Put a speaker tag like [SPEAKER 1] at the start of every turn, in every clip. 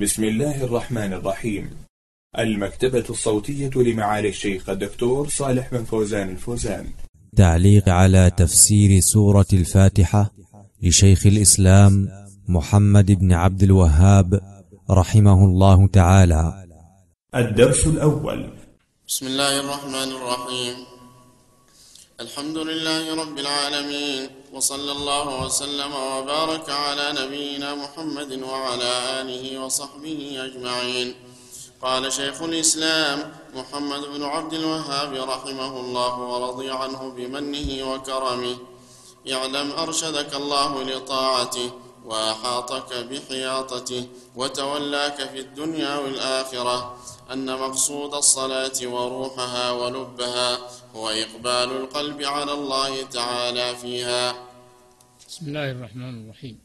[SPEAKER 1] بسم الله الرحمن الرحيم. المكتبة الصوتية لمعالي الشيخ الدكتور صالح بن فوزان الفوزان.
[SPEAKER 2] تعليق على تفسير سورة الفاتحة لشيخ الإسلام محمد بن عبد الوهاب رحمه الله تعالى.
[SPEAKER 1] الدرس الأول.
[SPEAKER 3] بسم الله الرحمن الرحيم. الحمد لله رب العالمين، وصلى الله وسلم وبارك على نبينا محمد وعلى آله وصحبه أجمعين. قال شيخ الإسلام محمد بن عبد الوهاب رحمه الله ورضي عنه بمنه وكرمه: اعلم أرشدك الله لطاعته وأحاطك بحياطته وتولاك في الدنيا والآخرة أن مقصود الصلاة وروحها ولبها هو إقبال القلب على الله تعالى فيها.
[SPEAKER 4] بسم الله الرحمن الرحيم.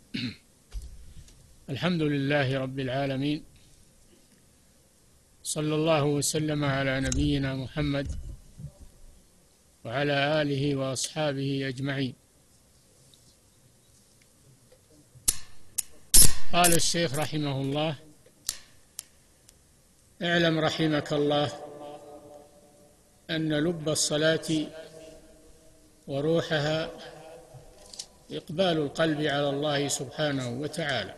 [SPEAKER 4] الحمد لله رب العالمين، صلى الله وسلم على نبينا محمد وعلى آله وأصحابه أجمعين. قال الشيخ رحمه الله: اعلم رحمك الله أن لب الصلاة وروحها إقبال القلب على الله سبحانه وتعالى.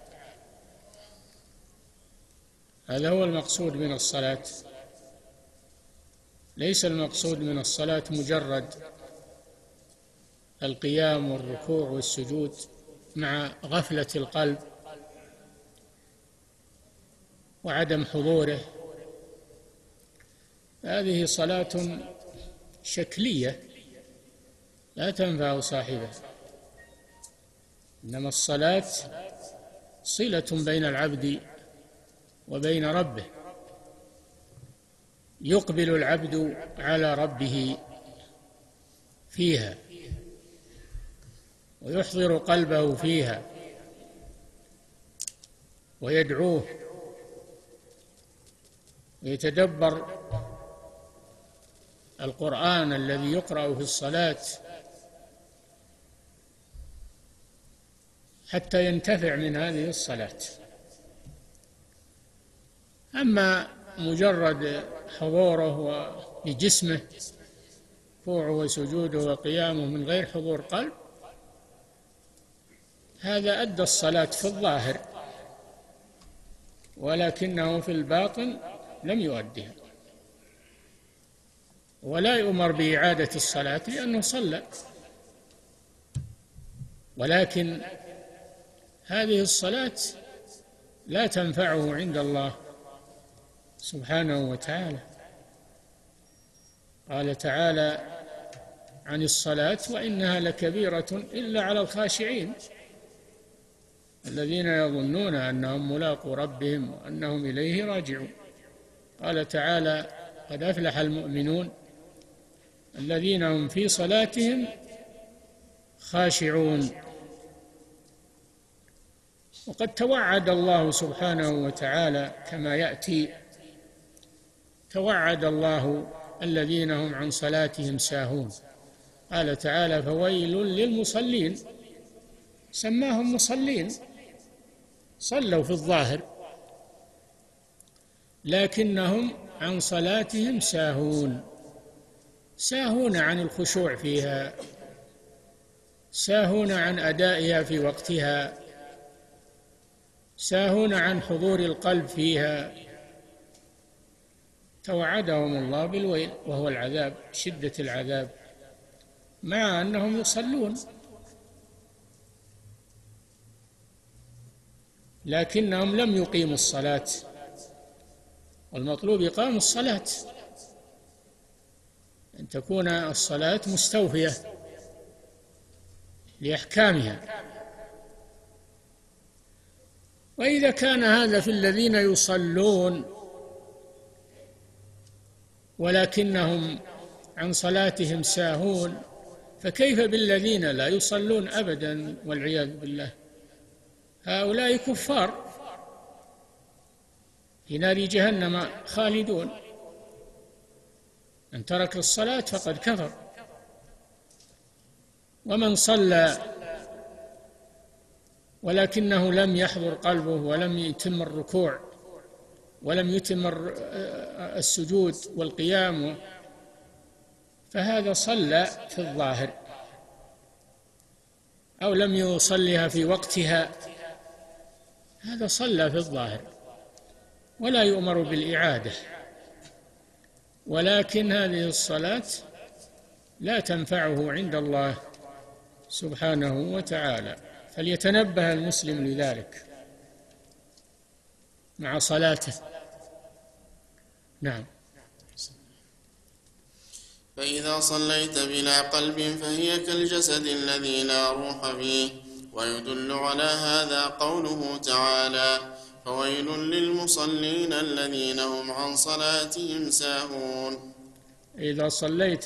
[SPEAKER 4] هذا هو المقصود من الصلاة. ليس المقصود من الصلاة مجرد القيام والركوع والسجود مع غفلة القلب وعدم حضوره. هذه صلاة شكلية لا تنفع صاحبها، إنما الصلاة صلة بين العبد وبين ربه، يقبل العبد على ربه فيها ويحضر قلبه فيها ويدعوه ويتدبر القرآن الذي يقرأ في الصلاة حتى ينتفع من هذه الصلاة. أما مجرد حضوره بجسمه، ركوعه وسجوده وقيامه من غير حضور قلب، هذا أدى الصلاة في الظاهر، ولكنه في الباطن لم يؤدها، ولا يؤمر بإعادة الصلاة لأنه صلى. ولكن هذه الصلاة لا تنفعه عند الله سبحانه وتعالى. قال تعالى عن الصلاة: وإنها لكبيرة إلا على الخاشعين الذين يظنون أنهم ملاقو ربهم وأنهم إليه راجعون. قال تعالى: قد أفلح المؤمنون الذين هم في صلاتهم خاشعون. وقد توعد الله سبحانه وتعالى كما يأتي، توعد الله الذين هم عن صلاتهم ساهون. قال تعالى: فويل للمصلين. سماهم مصلين، صلوا في الظاهر لكنهم عن صلاتهم ساهون، ساهون عن الخشوع فيها، ساهون عن أدائها في وقتها، ساهون عن حضور القلب فيها. توعدهم الله بالويل وهو العذاب، شدة العذاب، مع أنهم يصلون لكنهم لم يقيموا الصلاة، والمطلوب إقام الصلاة، أن تكون الصلاة مستوفية لأحكامها. وإذا كان هذا في الذين يصلون ولكنهم عن صلاتهم ساهون، فكيف بالذين لا يصلون أبدا والعياذ بالله؟ هؤلاء كفار في نار جهنم خالدون. من ترك الصلاة فقد كفر. ومن صلى ولكنه لم يحضر قلبه ولم يتم الركوع ولم يتم السجود والقيام، فهذا صلى في الظاهر، أو لم يصلها في وقتها، هذا صلى في الظاهر ولا يؤمر بالإعادة. ولكن هذه الصلاة لا تنفعه عند الله سبحانه وتعالى، فليتنبه المسلم لذلك مع صلاته. نعم.
[SPEAKER 3] فإذا صليت بلا قلب فهي كالجسد الذي لا روح فيه. ويدل على هذا قوله تعالى: فويل للمصلين الذين هم عن صلاتهم ساهون.
[SPEAKER 4] إذا صليت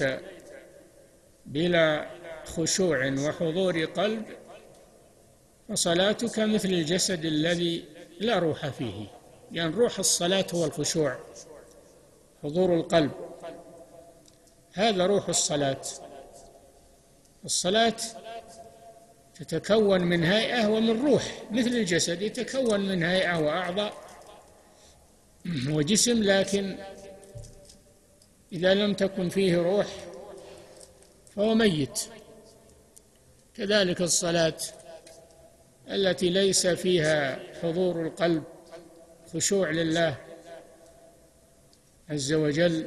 [SPEAKER 4] بلا خشوع وحضور قلب فصلاتك مثل الجسد الذي لا روح فيه، يعني روح الصلاة هو الخشوع، حضور القلب، هذا روح الصلاة. الصلاة تتكون من هيئة ومن روح، مثل الجسد يتكون من هيئة وأعضاء وجسم، لكن إذا لم تكن فيه روح فهو ميت. كذلك الصلاة التي ليس فيها حضور القلب، خشوع لله عز وجل،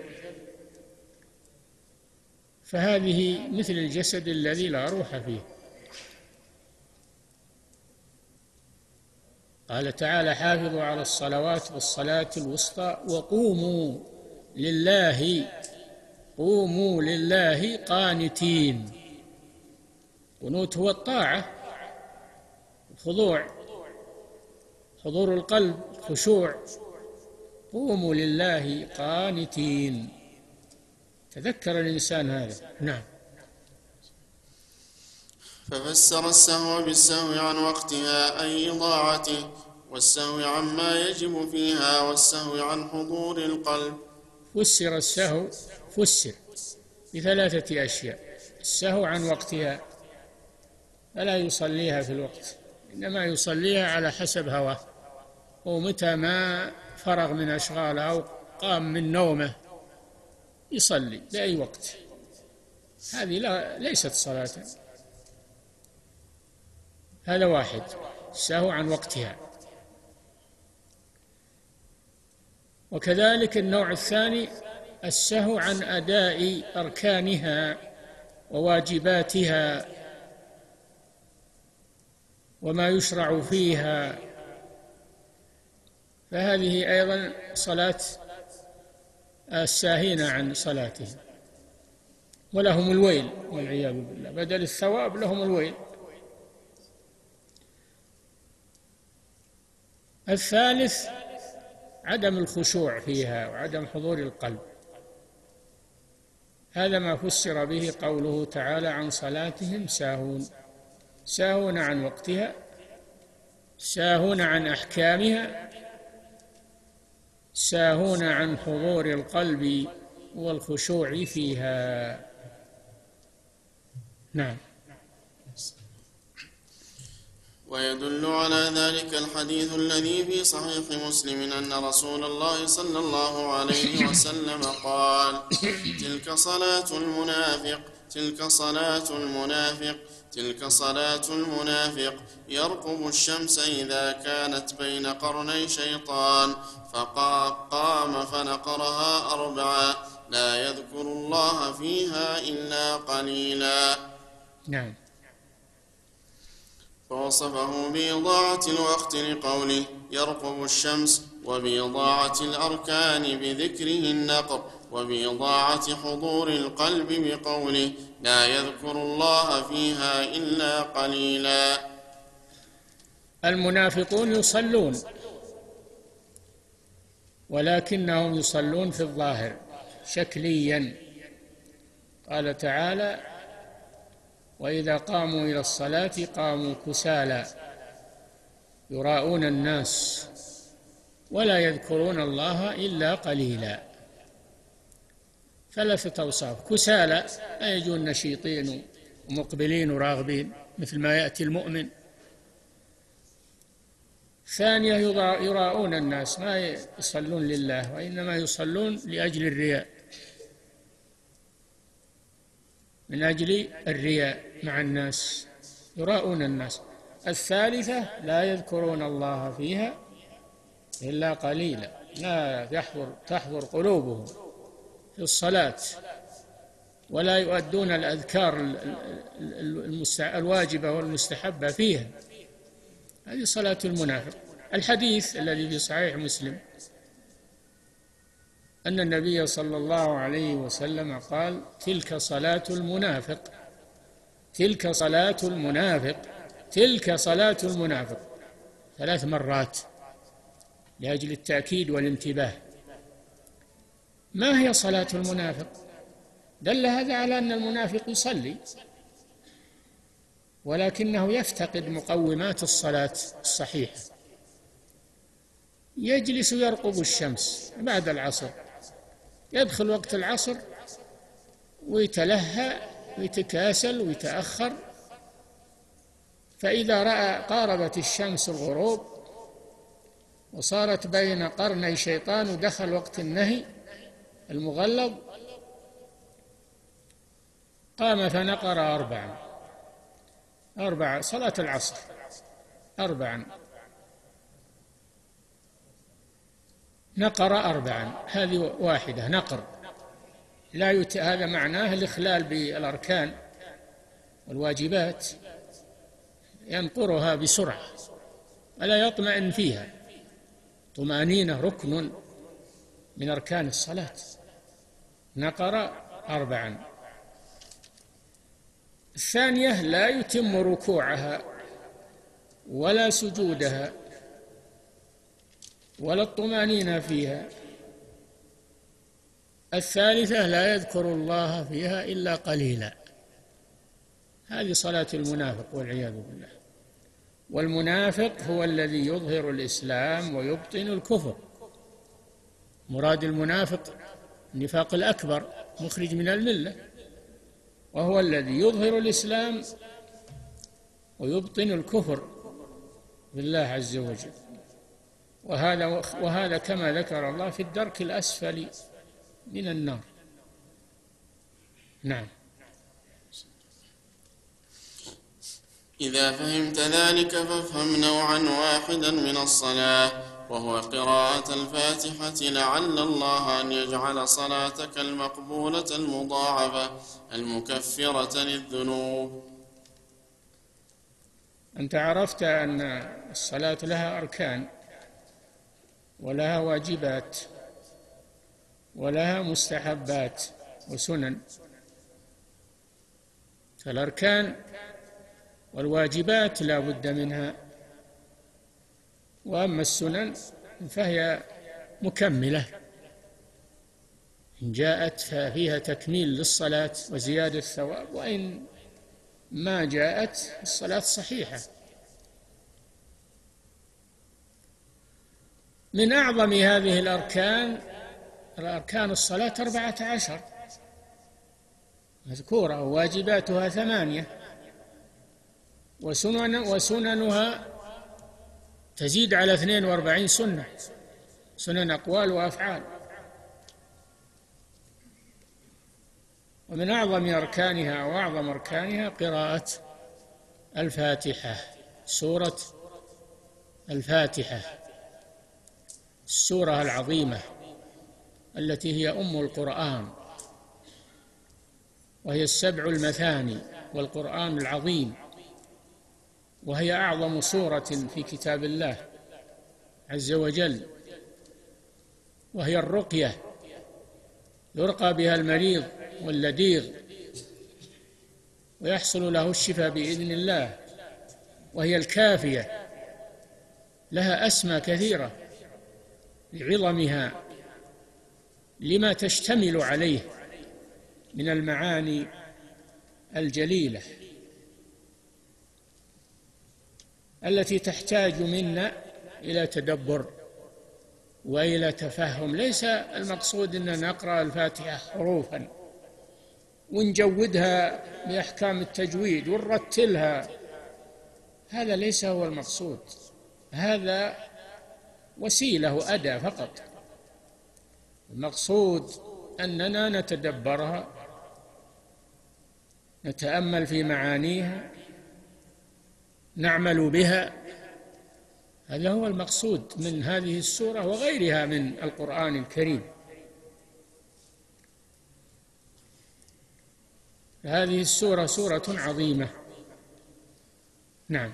[SPEAKER 4] فهذه مثل الجسد الذي لا روح فيه. قال تعالى: حافظوا على الصلوات والصلاة الوسطى وقوموا لله قانتين. قنوت هو الطاعة، الخضوع، حضور القلب، خشوع. قوموا لله قانتين، تذكر الإنسان هذا. نعم.
[SPEAKER 3] ففسر السهو بالسهو عن وقتها أي إضاعته، والسهو عما يجب فيها، والسهو عن حضور القلب.
[SPEAKER 4] فسر السهو بثلاثة أشياء: السهو عن وقتها، فلا يصليها في الوقت، إنما يصليها على حسب هواه، ومتى ما فرغ من أشغاله أو قام من نومه يصلي بأي وقت، هذه ليست صلاة. هذا واحد، السهو عن وقتها. وكذلك النوع الثاني السهو عن أداء أركانها وواجباتها وما يشرع فيها، فهذه أيضا صلاة الساهين عن صلاتهم، ولهم الويل والعياذ بالله، بدل الثواب لهم الويل. الثالث عدم الخشوع فيها وعدم حضور القلب، هذا ما فسر به قوله تعالى: عن صلاتهم ساهون. ساهون عن وقتها، ساهون عن أحكامها، ساهون عن حضور القلب والخشوع فيها. نعم.
[SPEAKER 3] ويدل على ذلك الحديث الذي في صحيح مسلم أن رسول الله صلى الله عليه وسلم قال: تلك صلاة المنافق، تلك صلاة المنافق، تلك صلاة المنافق، يرقب الشمس إذا كانت بين قرني شيطان، فقام فنقرها 4، لا يذكر الله فيها إلا قليلا.
[SPEAKER 4] نعم.
[SPEAKER 3] فوصفه بإضاعة الوقت لقوله: يرقب الشمس، وبإضاعة الأركان بذكره النقر، وبإضاعة حضور القلب بقوله: لا يذكر الله فيها إلا قليلا.
[SPEAKER 4] المنافقون يصلون، ولكنهم يصلون في الظاهر شكليا. قال تعالى: وإذا قاموا إلى الصلاة قاموا كسالى يراءون الناس ولا يذكرون الله إلا قليلا. 3 أوصاف: كسالى، لا يجون نشيطين ومقبلين وراغبين مثل ما يأتي المؤمن ثانية يراءون الناس، ما يصلون لله وإنما يصلون لأجل الرياء، من أجل الرياء مع الناس، يراءون الناس. الثالثة لا يذكرون الله فيها إلا قليلا، لا تحضر قلوبهم في الصلاة، ولا يؤدون الأذكار الواجبة والمستحبة فيها. هذه صلاة المنافق. الحديث الذي في صحيح مسلم أن النبي صلى الله عليه وسلم قال: تلك صلاة المنافق، تلك صلاة المنافق، تلك صلاة المنافق، 3 مرات لأجل التأكيد والانتباه. ما هي صلاة المنافق؟ دل هذا على أن المنافق يصلي ولكنه يفتقد مقومات الصلاة الصحيحة. يجلس يرقب الشمس بعد العصر، يدخل وقت العصر ويتلهى ويتكاسل ويتأخر، فإذا رأى قاربت الشمس الغروب وصارت بين قرني شيطان ودخل وقت النهي المغلظ، قام فنقر 4 صلاة العصر 4 نقر 4، هذه واحدة نقر. هذا معناه الإخلال بالأركان والواجبات، ينقرها بسرعة ولا يطمئن فيها. طمأنينة ركن من أركان الصلاة. نقر 4. الثانية لا يتم ركوعها ولا سجودها ولا الطمأنينة فيها. الثالثة لا يذكر الله فيها إلا قليلا. هذه صلاة المنافق والعياذ بالله. والمنافق هو الذي يظهر الإسلام ويبطن الكفر. مراد المنافق النفاق الأكبر مخرج من الملة، وهو الذي يظهر الإسلام ويبطن الكفر بالله عز وجل. وهذا كما ذكر الله في الدرك الأسفل من النار. نعم.
[SPEAKER 3] إذا فهمت ذلك فافهم نوعا واحدا من الصلاة، وهو قراءة الفاتحة، لعل الله أن يجعل صلاتك المقبولة المضاعفة المكفرة للذنوب.
[SPEAKER 4] أنت عرفت أن الصلاة لها أركان ولها واجبات ولها مستحبات وسنن. فالأركان والواجبات لا بد منها، وأما السنن فهي مكملة إن جاءت ففيها تكميل للصلاة وزيادة ثواب، وإن ما جاءت الصلاة صحيحة. من أعظم هذه الأركان الصلاة 14 مذكورة، وواجباتها 8، وسننها تزيد على 42 سنة، سنن أقوال وأفعال. ومن أعظم أركانها وأعظم أركانها قراءة الفاتحة، سورة الفاتحة، السورة العظيمة التي هي أم القرآن، وهي 7 المثاني والقرآن العظيم، وهي أعظم سورة في كتاب الله عز وجل، وهي الرقية يرقى بها المريض واللديغ ويحصل له الشفاء بإذن الله، وهي الكافية، لها أسمى كثيرة لعظمها لما تشتمل عليه من المعاني الجليلة التي تحتاج منا إلى تدبر وإلى تفهم. ليس المقصود أن نقرأ الفاتحة حروفا ونجودها بأحكام التجويد ونرتلها، هذا ليس هو المقصود. هذا وسيلة وأداة فقط. المقصود أننا نتدبرها، نتأمل في معانيها، نعمل بها. هذا هو المقصود من هذه السورة وغيرها من القرآن الكريم. هذه السورة سورة عظيمة. نعم.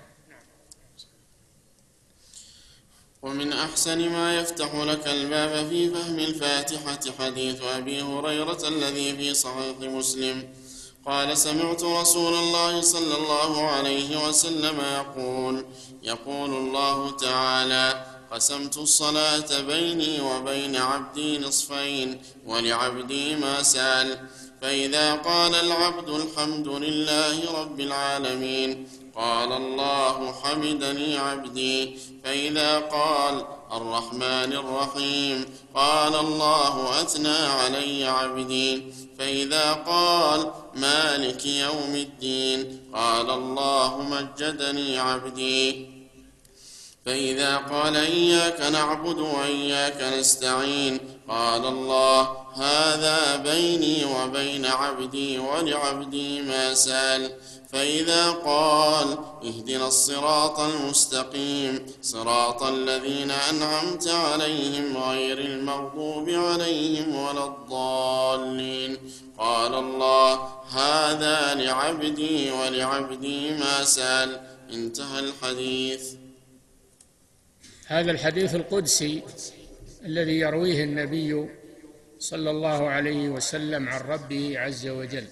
[SPEAKER 3] ومن أحسن ما يفتح لك الباب في فهم الفاتحة حديث أبي هريرة الذي في صحيح مسلم قال: سمعت رسول الله صلى الله عليه وسلم يقول الله تعالى: قسمت الصلاة بيني وبين عبدي نصفين ولعبدي ما سأل، فإذا قال العبد الحمد لله رب العالمين قال الله حمدني عبدي، فإذا قال الرحمن الرحيم قال الله أثنى علي عبدي، فإذا قال مالك يوم الدين قال الله مجدني عبدي، فإذا قال إياك نعبد وإياك نستعين قال الله هذا بيني وبين عبدي ولعبدي ما سأل، فإذا قال اهدنا الصراط المستقيم صراط الذين أنعمت عليهم غير المغضوب عليهم ولا الضالين قال الله هذا لعبدي ولعبدي ما سأل. انتهى الحديث.
[SPEAKER 4] هذا الحديث القدسي الذي يرويه النبي صلى الله عليه وسلم عن ربه عز وجل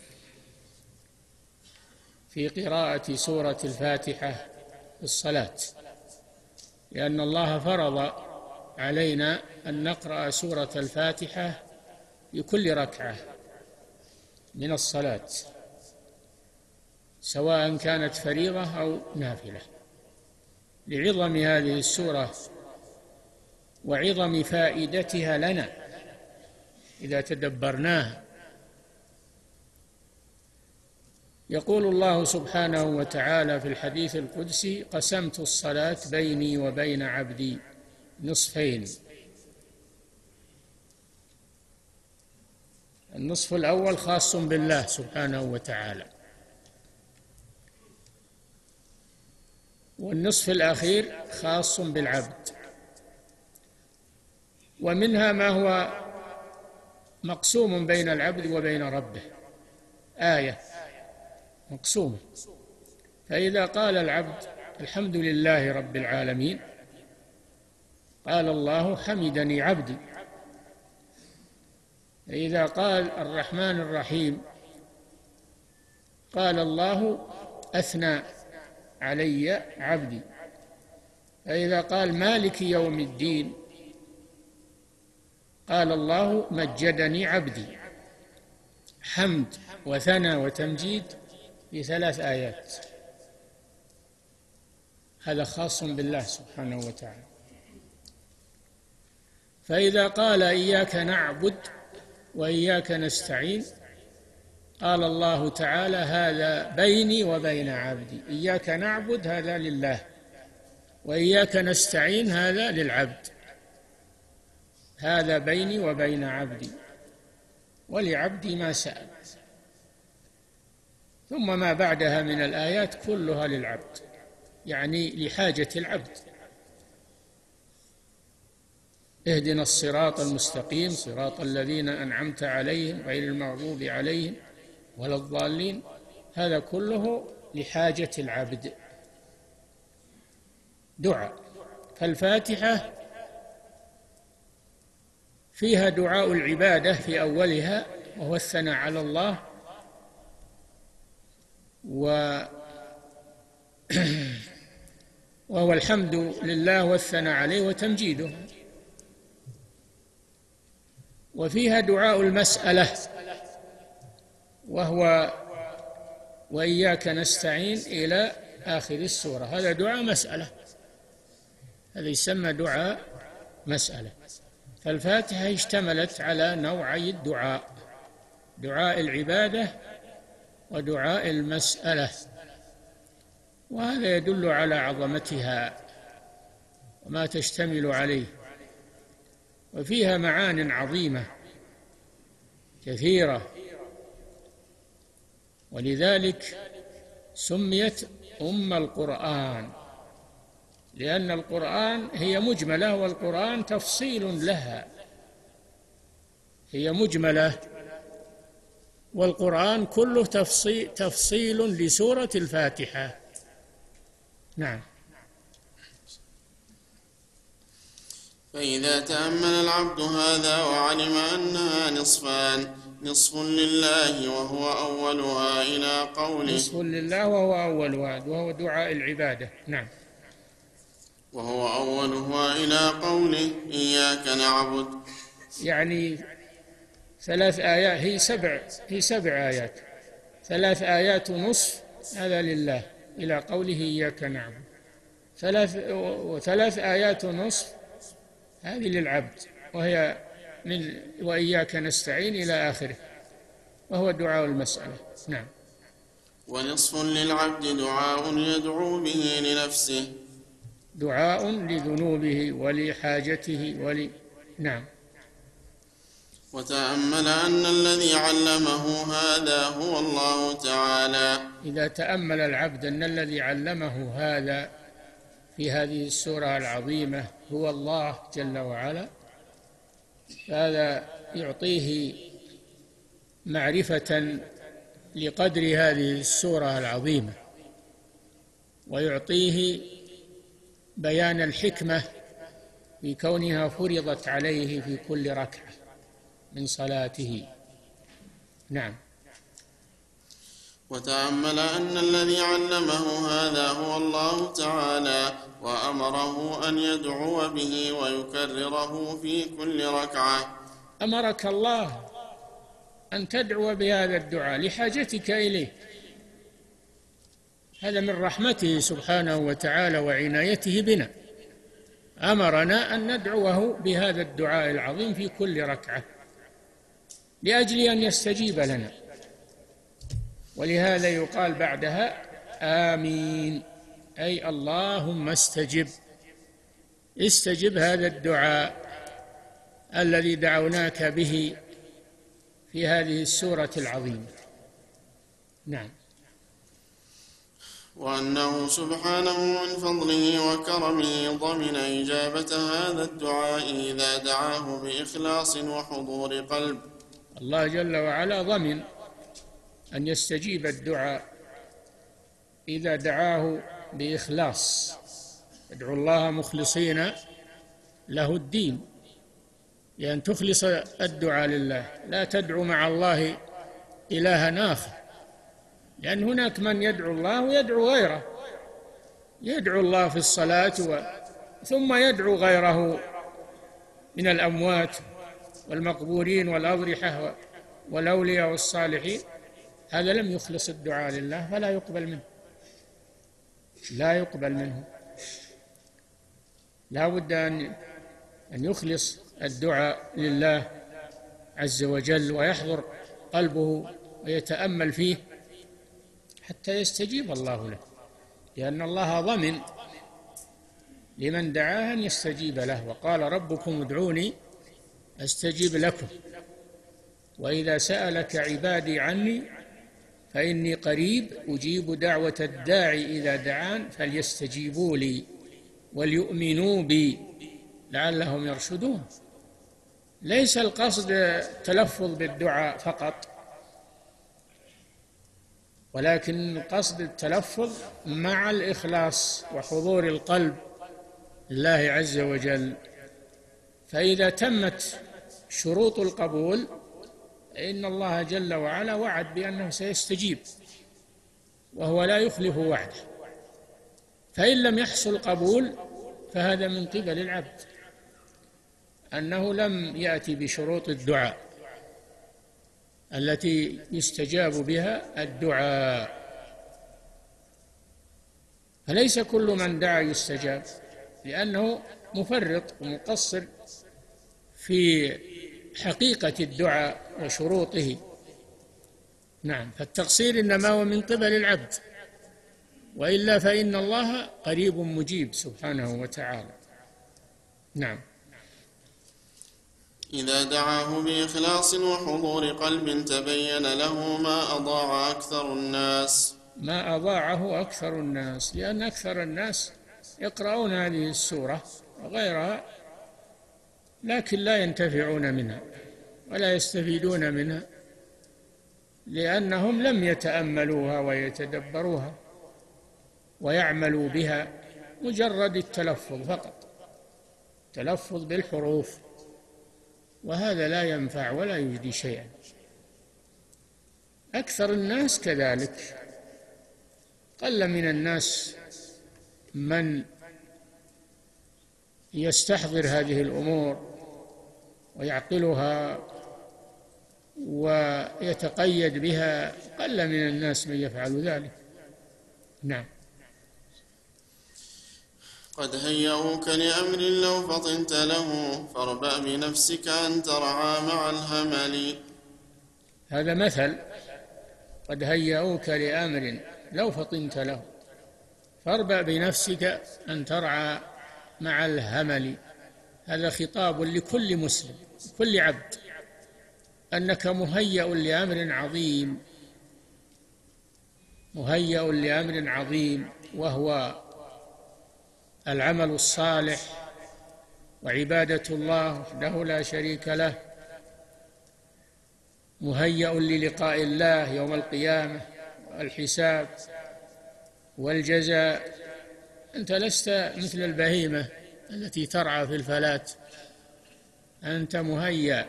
[SPEAKER 4] في قراءة سورة الفاتحة في الصلاة، لأن الله فرض علينا أن نقرأ سورة الفاتحة لكل ركعة من الصلاة، سواء كانت فريضة أو نافلة، لعظم هذه السورة وعظم فائدتها لنا إذا تدبرناها. يقول الله سبحانه وتعالى في الحديث القدسي: قسمت الصلاة بيني وبين عبدي نصفين. النصف الأول خاص بالله سبحانه وتعالى، والنصف الأخير خاص بالعبد، ومنها ما هو مقسوم بين العبد وبين ربه، آية مقسومة. فإذا قال العبد الحمد لله رب العالمين قال الله حمدني عبدي، فإذا قال الرحمن الرحيم قال الله أثنى علي عبدي، فإذا قال مالك يوم الدين قال الله مجدني عبدي. حمد وثنى وتمجيد في 3 آيات، هذا خاص بالله سبحانه وتعالى. فإذا قال إياك نعبد وإياك نستعين قال الله تعالى هذا بيني وبين عبدي، إياك نعبد هذا لله، وإياك نستعين هذا للعبد، هذا بيني وبين عبدي ولعبدي ما سأل. ثم ما بعدها من الآيات كلها للعبد، يعني لحاجة العبد. اهدنا الصراط المستقيم صراط الذين أنعمت عليهم غير المغضوب عليهم ولا الضالين، هذا كله لحاجة العبد. دعاء. فالفاتحة فيها دعاء العبادة في أولها، وهو الثناء على الله وهو الحمد لله والثناء عليه وتمجيده. وفيها دعاء المسألة، وهو وإياك نستعين إلى آخر السورة، هذا دعاء مسألة، هذا يسمى دعاء مسألة. فالفاتحة اشتملت على نوعي الدعاء، دعاء العبادة ودعاء المسألة، وهذا يدل على عظمتها وما تشتمل عليه، وفيها معان عظيمة كثيرة، ولذلك سميت أم القرآن، لأن القرآن هي مجملة والقرآن تفصيل لها، هي مجملة والقرآن كله تفصيل لسورة الفاتحة. نعم.
[SPEAKER 3] فإذا تأمل العبد هذا وعلم أنها نصفان، نصف لله وهو أولها إلى قوله،
[SPEAKER 4] نصف لله وهو أولها وهو دعاء العبادة. نعم.
[SPEAKER 3] وهو أولها إلى قوله إياك نعبد،
[SPEAKER 4] يعني 3 آيات، هي 7 آيات، 3 آيات ونصف هذا لله إلى قوله إياك نعبد، 3 آيات ونصف هذه للعبد، وهي من وإياك نستعين إلى آخره، وهو دعاء المسألة. نعم.
[SPEAKER 3] ونصف للعبد دعاء يدعو به لنفسه،
[SPEAKER 4] دعاء لذنوبه ولحاجته نعم.
[SPEAKER 3] وتأمل أن الذي علمه هذا هو الله تعالى.
[SPEAKER 4] إذا تأمل العبد أن الذي علمه هذا في هذه السورة العظيمة هو الله جل وعلا، هذا يعطيه معرفة لقدر هذه السورة العظيمة، ويعطيه بيان الحكمة في كونها فرضت عليه في كل ركعة من صلاته. نعم.
[SPEAKER 3] وتأمل أن الذي علمه هذا هو الله تعالى، وأمره أن يدعو به ويكرره في كل ركعة.
[SPEAKER 4] أمرك الله أن تدعو بهذا الدعاء لحاجتك إليه، هذا من رحمته سبحانه وتعالى وعنايته بنا، أمرنا أن ندعوه بهذا الدعاء العظيم في كل ركعة لأجل أن يستجيب لنا، ولهذا يقال بعدها آمين، أي اللهم استجب هذا الدعاء الذي دعوناك به في هذه السورة العظيمة. نعم.
[SPEAKER 3] وأنه سبحانه من فضله وكرمه ضمن إجابة هذا الدعاء إذا دعاه بإخلاص وحضور قلب.
[SPEAKER 4] الله جل وعلا ضمن أن يستجيب الدعاء إذا دعاه بإخلاص، ادعوا الله مخلصين له الدين، لأن تخلص الدعاء لله، لا تدعو مع الله إلها آخر، لأن هناك من يدعو الله ويدعو غيره، يدعو الله في الصلاة ثم يدعو غيره من الأموات والمقبورين والأضرحة والأولياء والصالحين، هذا لم يخلص الدعاء لله فلا يقبل منه، لا يقبل منه. لا بد أن يخلص الدعاء لله عز وجل ويحضر قلبه ويتأمل فيه حتى يستجيب الله له، لأن الله ضمن لمن دعاه أن يستجيب له، وقال ربكم ادعوني أستجيب لكم، وإذا سألك عبادي عني فإني قريب أجيب دعوة الداعي إذا دعان فليستجيبوا لي وليؤمنوا بي لعلهم يرشدون. ليس القصد التلفظ بالدعاء فقط، ولكن القصد التلفظ مع الإخلاص وحضور القلب لله عز وجل. فإذا تمت شروط القبول إن الله جل وعلا وعد بأنه سيستجيب، وهو لا يخلف وعده. فإن لم يحصل قبول فهذا من قبل العبد، أنه لم يأتي بشروط الدعاء التي يستجاب بها الدعاء. فليس كل من دعا يستجاب، لأنه مفرط ومقصر في حقيقة الدعاء وشروطه. نعم. فالتقصير إنما هو من قبل العبد، وإلا فإن الله قريب مجيب سبحانه وتعالى. نعم.
[SPEAKER 3] إذا دعاه بإخلاص وحضور قلب تبين له ما أضاع أكثر الناس.
[SPEAKER 4] ما أضاعه أكثر الناس، لأن أكثر الناس يقرؤون هذه السورة وغيرها لكن لا ينتفعون منها ولا يستفيدون منها، لأنهم لم يتأملوها ويتدبروها ويعملوا بها، مجرد التلفظ فقط، تلفظ بالحروف، وهذا لا ينفع ولا يجدي شيئا. أكثر الناس كذلك، قل من الناس من يستحضر هذه الأمور ويعقلها ويتقيد بها، قل من الناس من يفعل ذلك. نعم.
[SPEAKER 3] قد هيئوك لأمر لو فطنت له فاربأ بنفسك أن ترعى مع الهمل.
[SPEAKER 4] هذا مثل، قد هيئوك لأمر لو فطنت له فاربأ بنفسك أن ترعى مع الهمل. هذا خطاب لكل مسلم، كل عبد، أنك مهيأ لأمر عظيم، مهيأ لأمر عظيم، وهو العمل الصالح وعبادة الله وحده لا شريك له، مهيأ للقاء الله يوم القيامة والحساب والجزاء. أنت لست مثل البهيمة التي ترعى في الفلاة، أنت مهيأ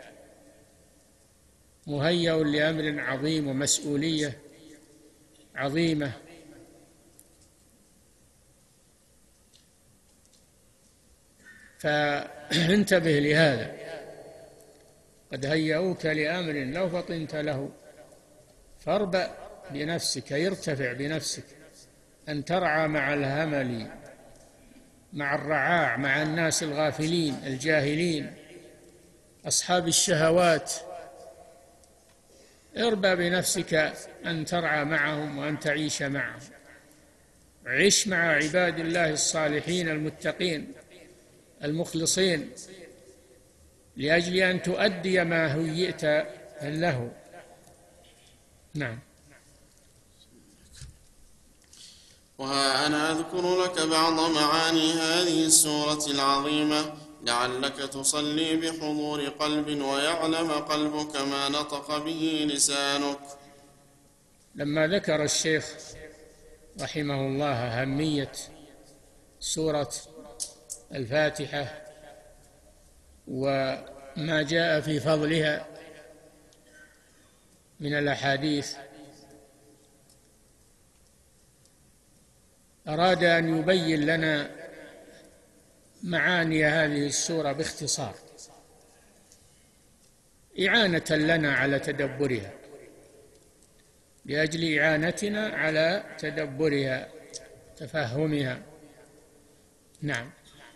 [SPEAKER 4] لأمر عظيم ومسؤولية عظيمة. فانتبه لهذا، قد هيئوك لأمر لو فطنت له فاربأ بنفسك، يرتفع بنفسك، أن ترعى مع الهمل، مع الرعاع، مع الناس الغافلين الجاهلين أصحاب الشهوات. اربأ بنفسك أن ترعى معهم وأن تعيش معهم، عش مع عباد الله الصالحين المتقين المخلصين، لأجل أن تؤدي ما هيئت له. نعم.
[SPEAKER 3] وها أنا أذكر لك بعض معاني هذه السورة العظيمة لعلك تصلي بحضور قلب ويعلم قلبك ما نطق به لسانك.
[SPEAKER 4] لما ذكر الشيخ رحمه الله أهمية سورة الفاتحة وما جاء في فضلها من الأحاديث، أراد أن يبين لنا معاني هذه السورة باختصار، إعانة لنا على تدبرها، لأجل إعانتنا على تدبرها تفهمها. نعم.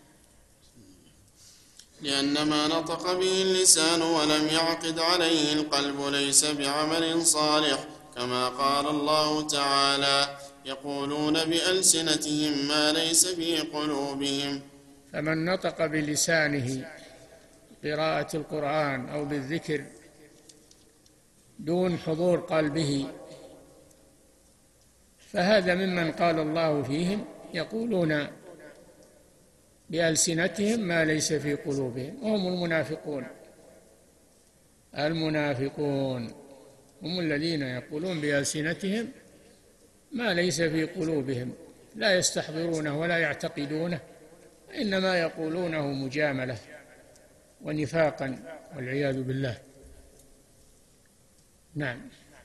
[SPEAKER 3] لأن ما نطق به اللسان ولم يعقد عليه القلب ليس بعمل صالح، كما قال الله تعالى: يقولون بألسنتهم ما ليس في قلوبهم.
[SPEAKER 4] فمن نطق بلسانه قراءة القرآن أو بالذكر دون حضور قلبه، فهذا ممن قال الله فيهم يقولون بألسنتهم ما ليس في قلوبهم، وهم المنافقون هم الذين يقولون بألسنتهم ما ليس في قلوبهم، لا يستحضرونه ولا يعتقدونه، إنما يقولونه مجاملة ونفاقا والعياذ بالله. نعم.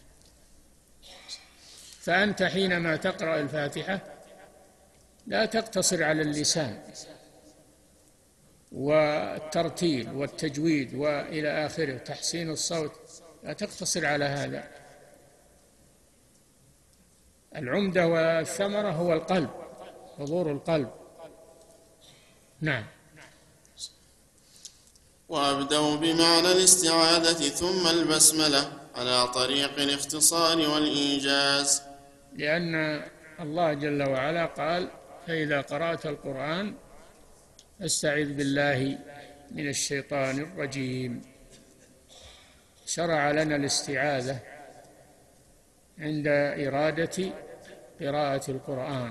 [SPEAKER 4] فأنت حينما تقرأ الفاتحة لا تقتصر على اللسان والترتيل والتجويد وإلى آخره، تحسين الصوت، لا تقتصر على هذا. العمدة والثمرة هو القلب، حضور القلب. نعم.
[SPEAKER 3] وأبدأ بمعنى الاستعاذة ثم البسملة على طريق الاختصار والإيجاز،
[SPEAKER 4] لأن الله جل وعلا قال: فإذا قرأت القرآن أستعذ بالله من الشيطان الرجيم. شرع لنا الاستعاذة عند إرادة قراءة القرآن،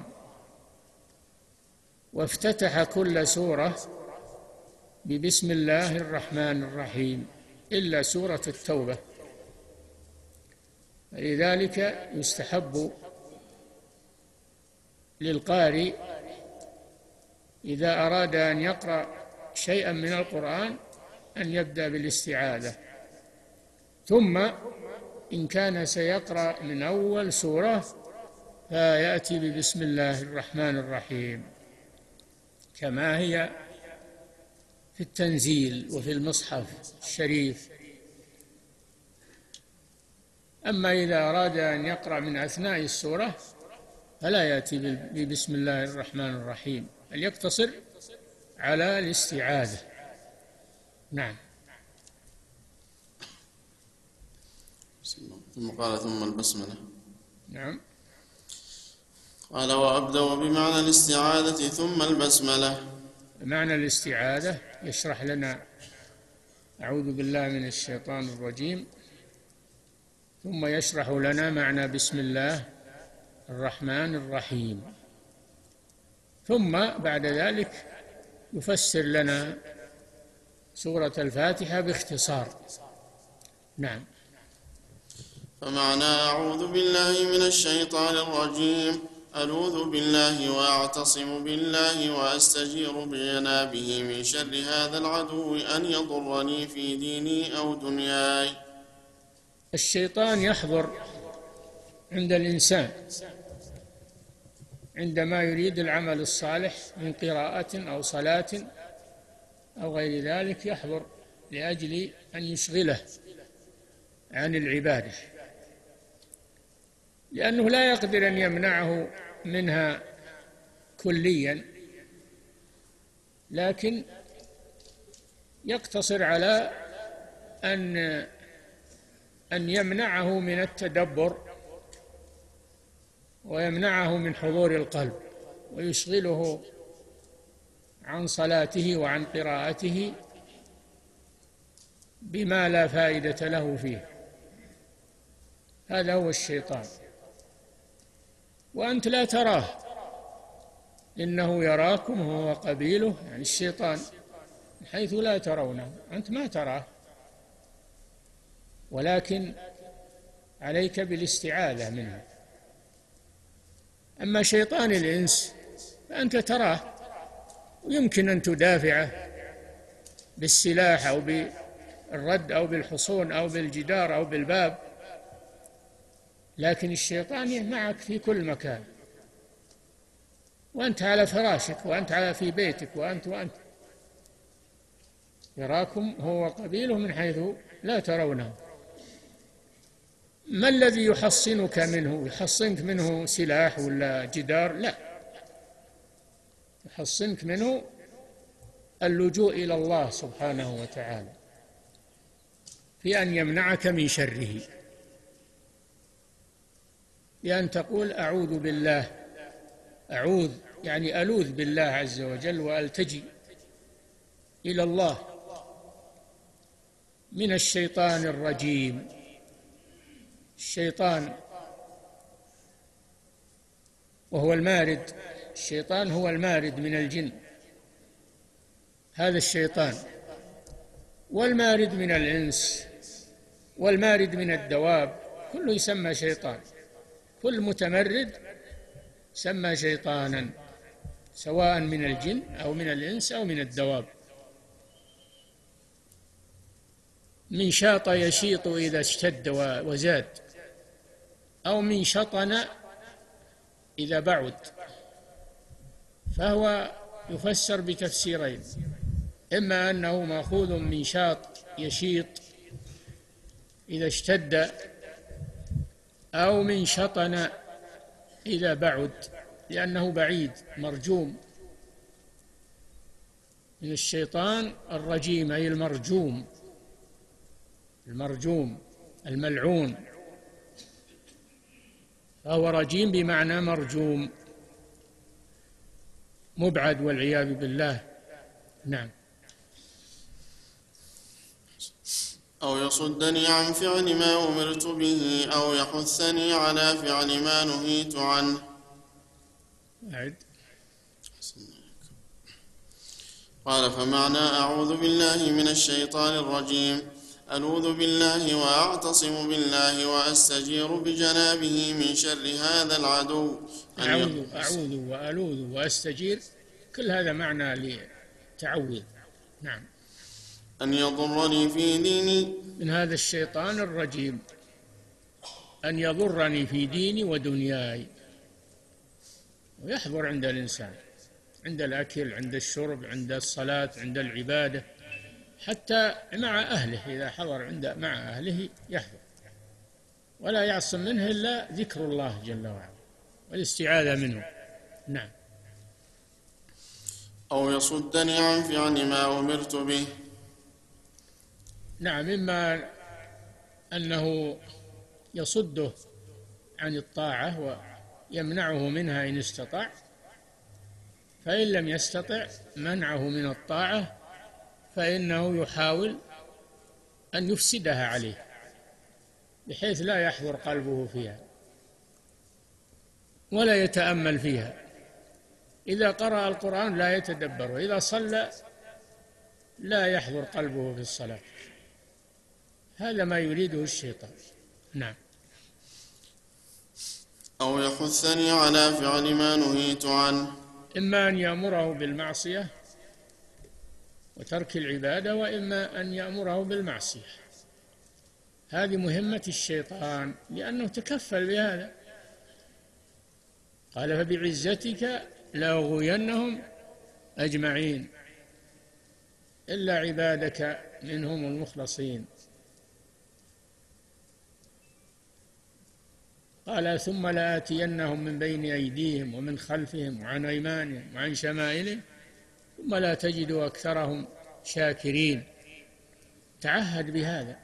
[SPEAKER 4] وافتتح كل سورة ببسم الله الرحمن الرحيم إلا سورة التوبة. لذلك يستحب للقارئ إذا أراد أن يقرأ شيئا من القرآن أن يبدأ بالاستعاذة، ثم إن كان سيقرأ من أول سورة فيأتي ببسم الله الرحمن الرحيم كما هي في التنزيل وفي المصحف الشريف. أما إذا أراد أن يقرأ من أثناء السورة فلا يأتي ببسم الله الرحمن الرحيم، بل يقتصر على الاستعاذة. نعم.
[SPEAKER 3] ثم قال ثم البسملة.
[SPEAKER 4] نعم.
[SPEAKER 3] قال وأبدأ بمعنى الاستعاذة ثم البسملة.
[SPEAKER 4] معنى الاستعاذة يشرح لنا أعوذ بالله من الشيطان الرجيم، ثم يشرح لنا معنى بسم الله الرحمن الرحيم، ثم بعد ذلك يفسر لنا سورة الفاتحة باختصار. نعم.
[SPEAKER 3] فمعنى أعوذ بالله من الشيطان الرجيم ألوذ بالله وأعتصم بالله وأستجير بجنابه من شر هذا العدو أن يضرني في ديني أو دنياي.
[SPEAKER 4] الشيطان يحضر عند الإنسان عندما يريد العمل الصالح من قراءة أو صلاة أو غير ذلك، يحضر لأجل أن يشغله عن العبادة، لأنه لا يقدر أن يمنعه منها كليا، لكن يقتصر على أن يمنعه من التدبر ويمنعه من حضور القلب ويشغله عن صلاته وعن قراءته بما لا فائدة له فيه. هذا هو الشيطان، وأنت لا تراه، إنه يراكم هو وقبيله، يعني الشيطان من حيث لا ترونه، أنت ما تراه، ولكن عليك بالاستعاذة منه. أما شيطان الإنس فأنت تراه ويمكن أن تدافعه بالسلاح أو بالرد أو بالحصون أو بالجدار أو بالباب، لكن الشيطان معك في كل مكان، وأنت على فراشك، وأنت في بيتك، وأنت يراكم هو وقبيله من حيث لا ترونه. ما الذي يحصنك منه؟ يحصنك منه سلاح ولا جدار؟ لا، يحصنك منه اللجوء إلى الله سبحانه وتعالى في أن يمنعك من شره، بأن تقول أعوذ بالله. أعوذ يعني ألوذ بالله عز وجل وألتجي إلى الله من الشيطان الرجيم. الشيطان وهو المارد، الشيطان هو المارد من الجن، هذا الشيطان، والمارد من الإنس، والمارد من الدواب، كله يسمى شيطان، كل متمرد سمى شيطانا، سواء من الجن أو من الإنس أو من الدواب. من شاط يشيط إذا اشتد وزاد، أو من شطن إذا بعد، فهو يفسر بتفسيرين: إما أنه مأخوذ من شاط يشيط إذا اشتد، أو من شطن إذا بعد لأنه بعيد مرجوم، من الشيطان الرجيم أي المرجوم، الملعون، فهو رجيم بمعنى مرجوم، مبعد والعياذ بالله. نعم.
[SPEAKER 3] أو يصدني عن فعل ما أمرت به أو يحثني على فعل ما نهيت عنه.
[SPEAKER 4] أعد.
[SPEAKER 3] قال: فمعنى أعوذ بالله من الشيطان الرجيم: ألوذ بالله وأعتصم بالله وأستجير بجنابه من شر هذا العدو.
[SPEAKER 4] أعوذ وألوذ وأستجير، كل هذا معنى لتعوذ. نعم.
[SPEAKER 3] أن يضرني في ديني،
[SPEAKER 4] من هذا الشيطان الرجيم، أن يضرني في ديني ودنياي. ويحضر عند الإنسان، عند الأكل، عند الشرب، عند الصلاة، عند العبادة، حتى مع أهله. إذا حضر مع أهله يحضر، ولا يعصم منه إلا ذكر الله جل وعلا والاستعاذة منه. نعم.
[SPEAKER 3] أو يصدني عن فعل ما أمرت به.
[SPEAKER 4] نعم، إما أنه يصده عن الطاعة ويمنعه منها إن استطاع، فإن لم يستطع منعه من الطاعة فإنه يحاول أن يفسدها عليه بحيث لا يحضر قلبه فيها ولا يتأمل فيها. إذا قرأ القرآن لا يتدبر، إذا صلى لا يحضر قلبه في الصلاة. هذا ما يريده الشيطان. نعم.
[SPEAKER 3] أو يحثني على فعل ما نهيت عنه.
[SPEAKER 4] إما أن يأمره بالمعصية وترك العبادة، وإما أن يأمره بالمعصية. هذه مهمة الشيطان لأنه تكفل بهذا. قال: فبعزتك لأغوينهم أجمعين إلا عبادك منهم المخلصين. قال: ثم لآتينهم من بين أيديهم ومن خلفهم وعن أيمانهم وعن شمائلهم ثم لا تجد أكثرهم شاكرين. تعهد بهذا،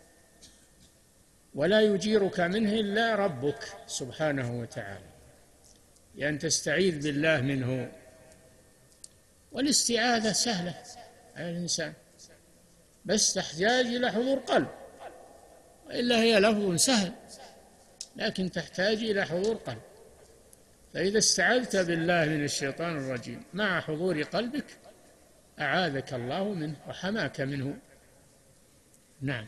[SPEAKER 4] ولا يجيرك منه إلا ربك سبحانه وتعالى، لأن تستعيذ بالله منه. والاستعاذة سهلة على الإنسان، بس تحتاج إلى حضور قلب، وإلا هي لفظ سهل لكن تحتاج إلى حضور قلب. فإذا استعذت بالله من الشيطان الرجيم مع حضور قلبك أعاذك الله منه وحماك منه. نعم.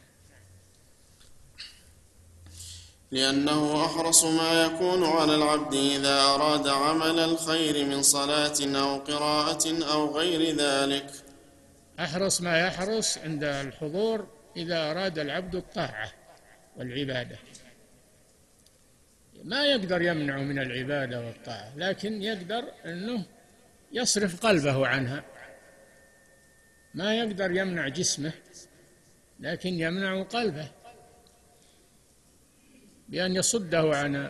[SPEAKER 3] لأنه أحرص ما يكون على العبد إذا أراد عمل الخير من صلاة أو قراءة أو غير ذلك.
[SPEAKER 4] أحرص ما يحرص عند الحضور إذا أراد العبد الطاعة والعبادة. ما يقدر يمنع من العبادة والطاعة، لكن يقدر أنه يصرف قلبه عنها. ما يقدر يمنع جسمه، لكن يمنع قلبه بأن يصده عنها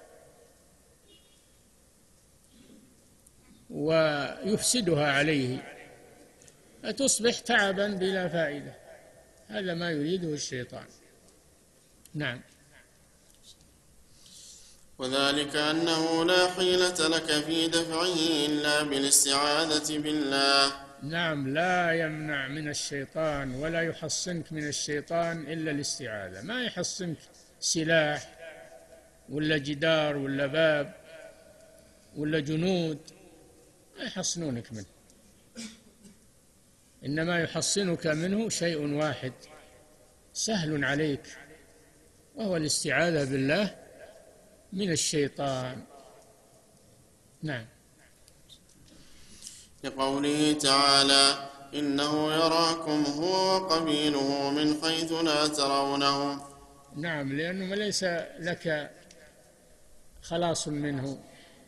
[SPEAKER 4] ويفسدها عليه فتصبح تعبا بلا فائدة. هذا ما يريده الشيطان. نعم.
[SPEAKER 3] وذلك أنه لا حيلة لك في دفعه إلا بالاستعاذة بالله.
[SPEAKER 4] نعم، لا يمنع من الشيطان ولا يحصنك من الشيطان إلا الاستعاذة. ما يحصنك سلاح ولا جدار ولا باب ولا جنود، ما يحصنونك منه. إنما يحصنك منه شيء واحد سهل عليك، وهو الاستعاذة بالله من الشيطان. نعم.
[SPEAKER 3] لقوله تعالى: إنه يراكم هو وقبيله من حيث لا ترونهم.
[SPEAKER 4] نعم، لأنه ليس لك خلاص منه،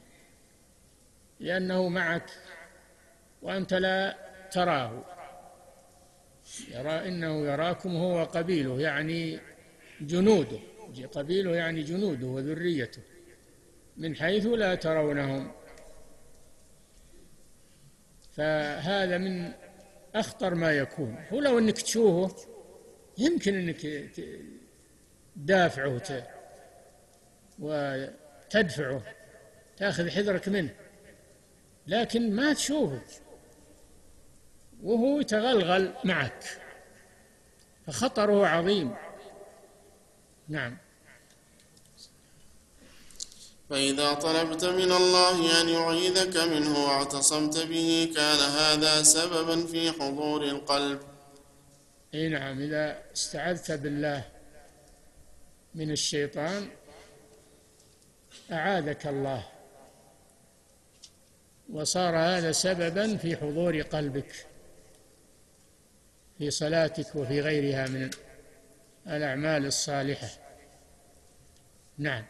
[SPEAKER 4] لأنه معك وأنت لا تراه. إنه يراكم هو وقبيله، يعني جنوده. قبيله يعني جنوده وذريته، من حيث لا ترونهم. فهذا من أخطر ما يكون. ولو أنك تشوفه يمكن أنك تدافعه وتدفعه، تأخذ حذرك منه، لكن ما تشوفه وهو يتغلغل معك، فخطره عظيم. نعم.
[SPEAKER 3] فإذا طلبت من الله أن يعيذك منه واعتصمت به كان هذا سببا في حضور القلب.
[SPEAKER 4] أي نعم، إذا استعذت بالله من الشيطان أعاذك الله، وصار هذا سببا في حضور قلبك في صلاتك وفي غيرها من الأعمال الصالحة. نعم.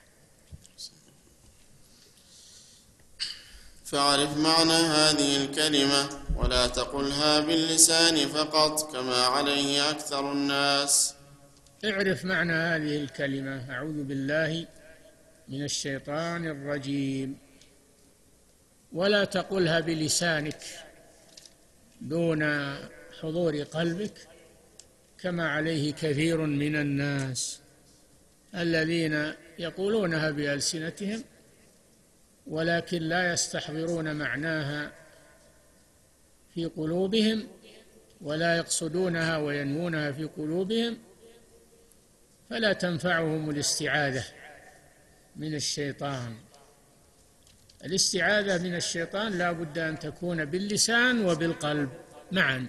[SPEAKER 3] فاعرف معنى هذه الكلمة ولا تقلها باللسان فقط كما عليه أكثر الناس.
[SPEAKER 4] اعرف معنى هذه الكلمة: أعوذ بالله من الشيطان الرجيم، ولا تقلها بلسانك دون حضور قلبك كما عليه كثير من الناس الذين يقولونها بألسنتهم ولكن لا يستحضرون معناها في قلوبهم ولا يقصدونها وينوونها في قلوبهم، فلا تنفعهم الاستعاذة من الشيطان. الاستعاذة من الشيطان لا بد أن تكون باللسان وبالقلب معا.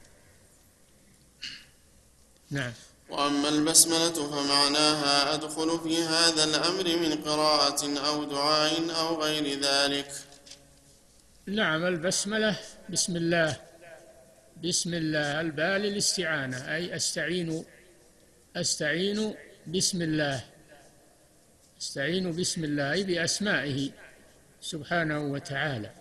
[SPEAKER 4] نعم.
[SPEAKER 3] وأما البسملة فمعناها أدخل في هذا الأمر من قراءة أو دعاء أو غير ذلك.
[SPEAKER 4] نعم، البسملة بسم الله، بسم الله الباء للاستعانة، أي أستعين بسم الله، أستعين بسم الله أي بأسمائه سبحانه وتعالى،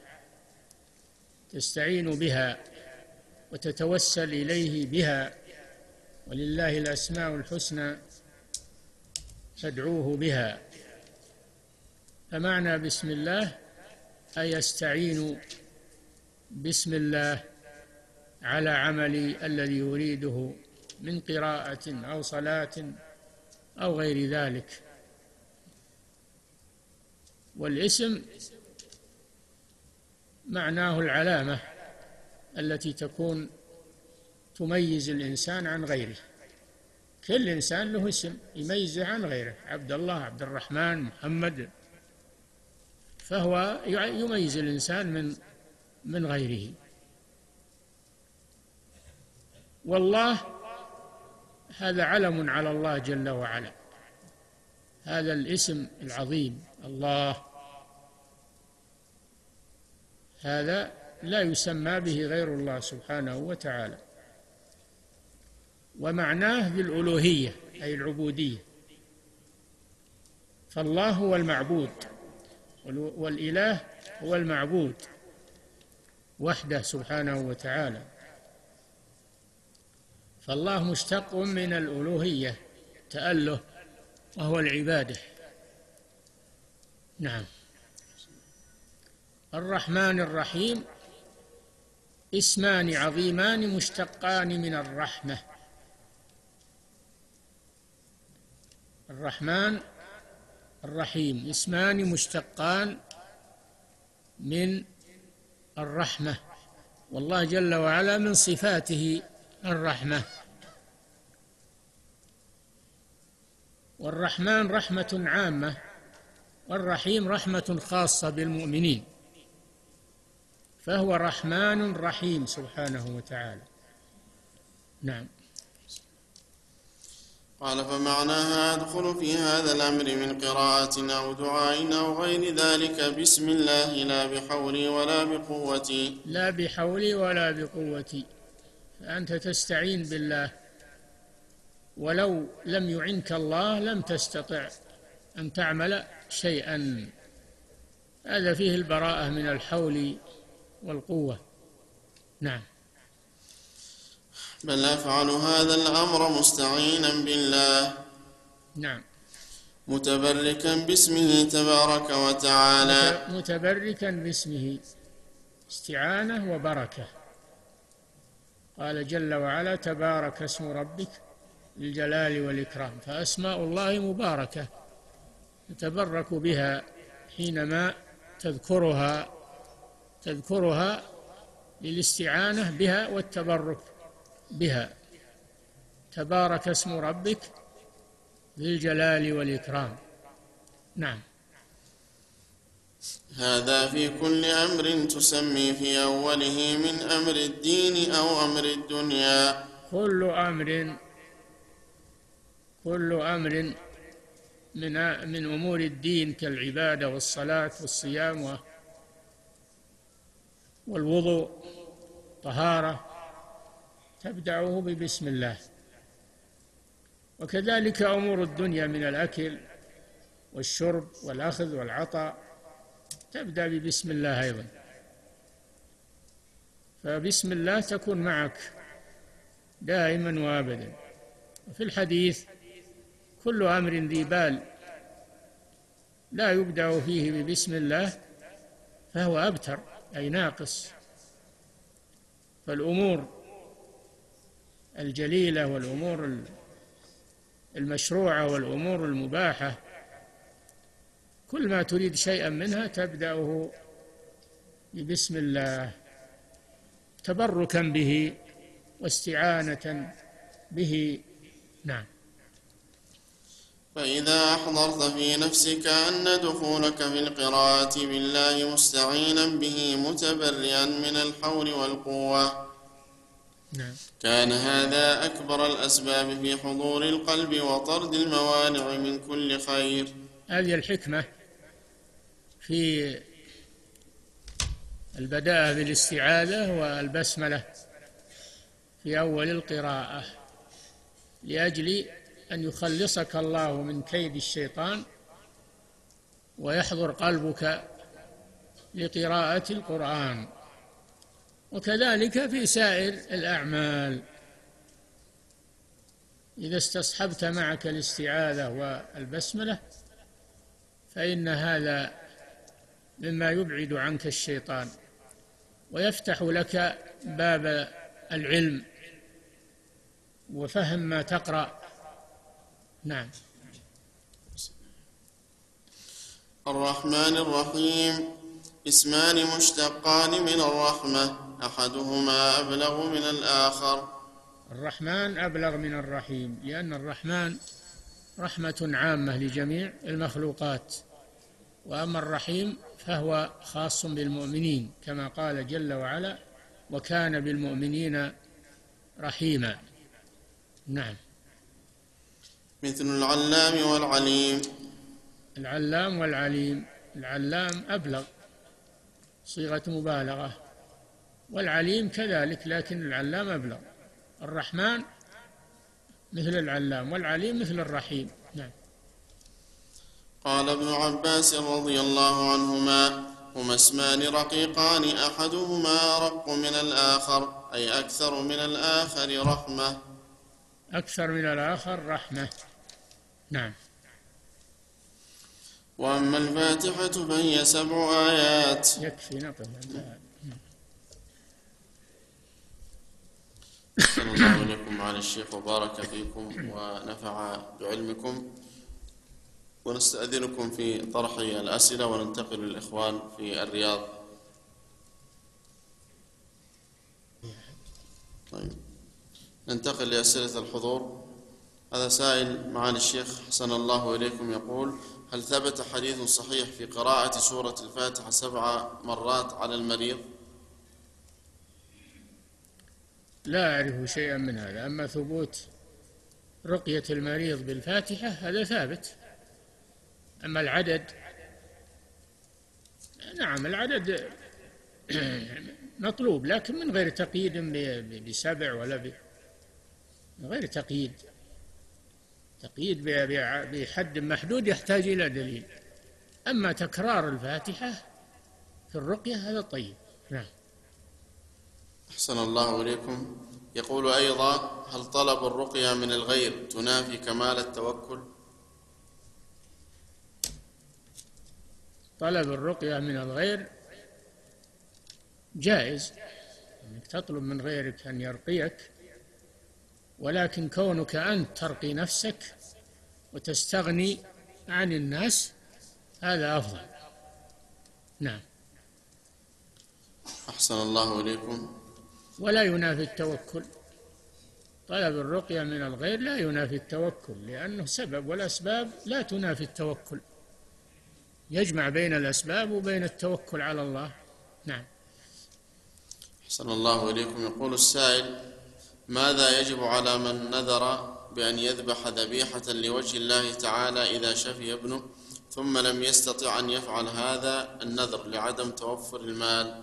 [SPEAKER 4] تستعين بها وتتوسل إليه بها، ولله الأسماء الحسنى فادعوه بها. فمعنى بسم الله أي أستعين بسم الله على عملي الذي يريده من قراءة أو صلاة أو غير ذلك. والاسم معناه العلامة التي تكون تميز الإنسان عن غيره. كل إنسان له اسم يميزه عن غيره، عبد الله، عبد الرحمن، محمد، فهو يميز الإنسان من غيره. والله هذا علم على الله جل وعلا، هذا الاسم العظيم الله، هذا لا يسمى به غير الله سبحانه وتعالى. ومعناه بالألوهية أي العبودية، فالله هو المعبود والإله هو المعبود وحده سبحانه وتعالى، فالله مشتق من الألوهية تأله وهو العبادة. نعم. الرحمن الرحيم اسمان عظيمان مشتقان من الرحمة. الرحمن الرحيم اسمان مشتقان من الرحمة، والله جل وعلا من صفاته الرحمة. والرحمن رحمة عامة، والرحيم رحمة خاصة بالمؤمنين، فهو رحمن رحيم سبحانه وتعالى. نعم.
[SPEAKER 3] قال فمعناها أدخل في هذا الأمر من قراءة أو دعاء أو غير ذلك بسم الله لا بحولي ولا بقوتي.
[SPEAKER 4] لا بحولي ولا بقوتي، فأنت تستعين بالله، ولو لم يعنك الله لم تستطع أن تعمل شيئا. هذا فيه البراءة من الحول والقوة. نعم.
[SPEAKER 3] بل أفعل هذا الأمر مستعينا بالله.
[SPEAKER 4] نعم.
[SPEAKER 3] متبركا باسمه تبارك وتعالى.
[SPEAKER 4] متبركا باسمه، استعانة وبركة. قال جل وعلا تبارك اسم ربك للجلال والإكرام، فأسماء الله مباركة يتبرك بها حينما تذكرها للاستعانة بها والتبرك بها. تبارك اسم ربك ذي الجلال والإكرام. نعم.
[SPEAKER 3] هذا في كل أمر تسمي في أوله من أمر الدين أو أمر الدنيا.
[SPEAKER 4] كل أمر من أمور الدين كالعبادة والصلاة والصيام والوضوء طهارة تبدأه ببسم الله. وكذلك أمور الدنيا من الأكل والشرب والأخذ والعطاء تبدأ ببسم الله أيضا. فبسم الله تكون معك دائما وابدا. وفي الحديث كل أمر ذي بال لا يبدأ فيه ببسم الله فهو أبتر أي ناقص. فالأمور الجليلة والأمور المشروعة والأمور المباحة كل ما تريد شيئا منها تبدأه ببسم الله تبركا به واستعانة به. نعم.
[SPEAKER 3] فإذا أحضرت في نفسك أن دخولك في القراءة بالله مستعينا به متبرئا من الحول والقوة،
[SPEAKER 4] نعم.
[SPEAKER 3] كان هذا أكبر الأسباب في حضور القلب وطرد الموانع من كل خير.
[SPEAKER 4] هذه الحكمة في البداءة بالاستعاذة والبسملة في أول القراءة لأجل أن يخلصك الله من كيد الشيطان ويحضر قلبك لقراءة القرآن. وكذلك في سائر الأعمال إذا استصحبت معك الاستعاذة والبسملة فإن هذا مما يبعد عنك الشيطان ويفتح لك باب العلم وفهم ما تقرأ. نعم.
[SPEAKER 3] الرحمن الرحيم اسمان مشتقان من الرحمة أحدهما أبلغ من الآخر.
[SPEAKER 4] الرحمن أبلغ من الرحيم لأن الرحمن رحمة عامة لجميع المخلوقات، وأما الرحيم فهو خاص بالمؤمنين كما قال جل وعلا وكان بالمؤمنين رحيما. نعم.
[SPEAKER 3] مثل العلام والعليم.
[SPEAKER 4] العلام والعليم. العلام أبلغ صيغة مبالغة، والعليم كذلك لكن العلام أبلغ. الرحمن مثل العلام والعليم مثل الرحيم. نعم.
[SPEAKER 3] قال ابن عباس رضي الله عنهما هما اسمان رقيقان أحدهما أرق من الآخر أي أكثر من الآخر رحمة.
[SPEAKER 4] أكثر من الآخر رحمة. نعم.
[SPEAKER 3] وأما الفاتحة فهي 7 آيات.
[SPEAKER 4] يكفي نقل.
[SPEAKER 3] صلى الله عليكم وعلى الشيخ وبارك فيكم ونفع بعلمكم، ونستأذنكم في طرح الأسئلة وننتقل للإخوان في الرياض. طيب ننتقل لأسئلة الحضور. هذا سائل معالي الشيخ حسن الله إليكم يقول: هل ثبت حديث صحيح في قراءة سورة الفاتحة 7 مرات على المريض؟
[SPEAKER 4] لا أعرف شيئا من هذا. أما ثبوت رقية المريض بالفاتحة هذا ثابت. أما العدد، نعم العدد مطلوب لكن من غير تقييد ب7 ولا من غير تقييد بحد محدود يحتاج إلى دليل. أما تكرار الفاتحة في الرقية هذا طيب. نعم.
[SPEAKER 3] أحسن الله إليكم. يقول أيضا: هل طلب الرقية من الغير تنافي كمال التوكل؟
[SPEAKER 4] طلب الرقية من الغير جائز، أنك تطلب من غيرك أن يرقيك، ولكن كونك أنت ترقي نفسك وتستغني عن الناس هذا أفضل. نعم.
[SPEAKER 3] أحسن الله إليكم.
[SPEAKER 4] ولا ينافي التوكل. طلب الرقية من الغير لا ينافي التوكل، لأنه سبب، والأسباب لا تنافي التوكل، يجمع بين الأسباب وبين التوكل على الله. نعم.
[SPEAKER 3] أحسن الله إليكم. يقول السائل: ماذا يجب على من نذر بأن يذبح ذبيحة لوجه الله تعالى إذا شفي ابنه ثم لم يستطع أن يفعل هذا النذر لعدم توفر المال؟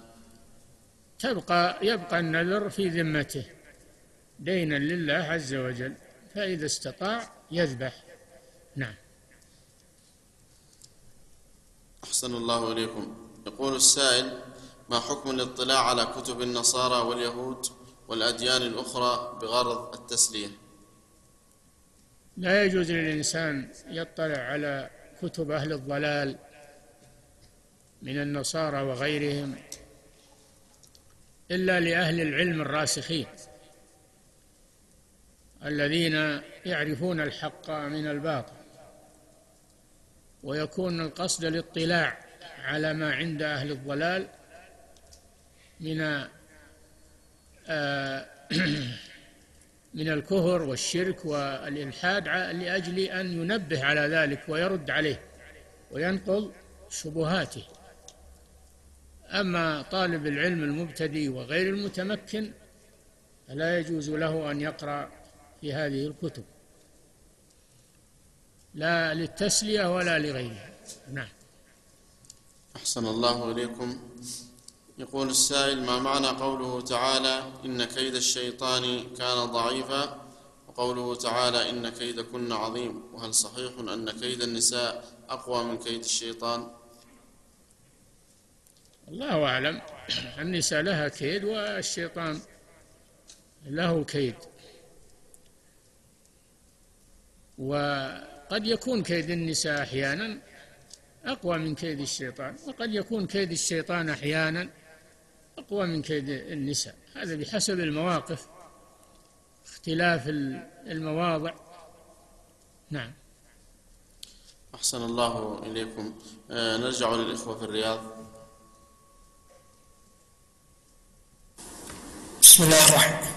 [SPEAKER 4] يبقى النذر في ذمته دينا لله عز وجل، فإذا استطاع يذبح. نعم.
[SPEAKER 3] أحسن الله إليكم. يقول السائل: ما حكم الاطلاع على كتب النصارى واليهود والأديان الأخرى بغرض التسلية؟
[SPEAKER 4] لا يجوز للإنسان يطلع على كتب أهل الضلال من النصارى وغيرهم إلا لأهل العلم الراسخين الذين يعرفون الحق من الباطل، ويكون القصد الاطلاع على ما عند أهل الضلال من الكفر والشرك والإلحاد، لأجل أن ينبه على ذلك ويرد عليه وينقض شبهاته. أما طالب العلم المبتدئ وغير المتمكن فلا يجوز له أن يقرأ في هذه الكتب، لا للتسلية ولا لغيرها. نعم.
[SPEAKER 3] أحسن الله إليكم. يقول السائل: ما معنى قوله تعالى: إن كيد الشيطان كان ضعيفا، وقوله تعالى: إن كيدكن عظيم؟ وهل صحيح أن كيد النساء أقوى من كيد الشيطان؟
[SPEAKER 4] الله أعلم. النساء لها كيد والشيطان له كيد، وقد يكون كيد النساء أحيانا أقوى من كيد الشيطان، وقد يكون كيد الشيطان أحيانا أقوى من كيد النساء. هذا بحسب المواقف، اختلاف المواضع. نعم.
[SPEAKER 3] أحسن الله إليكم. نرجع للإخوة في الرياض.
[SPEAKER 5] بسم الله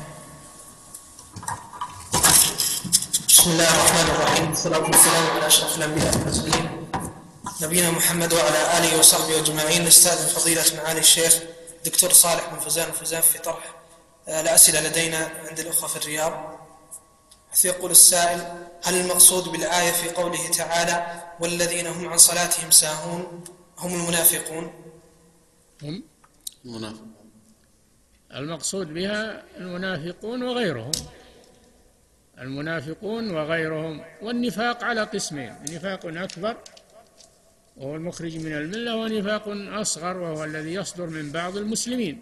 [SPEAKER 5] الرحمن الرحيم، والصلاة والسلام على أشرف الأنبياء والمرسلين نبينا محمد وعلى آله وصحبه أجمعين. نستأذن فضيلة معالي الشيخ دكتور صالح بن فوزان في طرح الأسئلة لدينا عند الأخوة في الرياض. يقول السائل: هل المقصود بالآية في قوله تعالى: والذين هم عن صلاتهم ساهون هم المنافقون؟
[SPEAKER 4] هم المقصود بها المنافقون وغيرهم، المنافقون وغيرهم. والنفاق على قسمين: نفاق أكبر وهو المخرج من الملة، ونفاق أصغر وهو الذي يصدر من بعض المسلمين.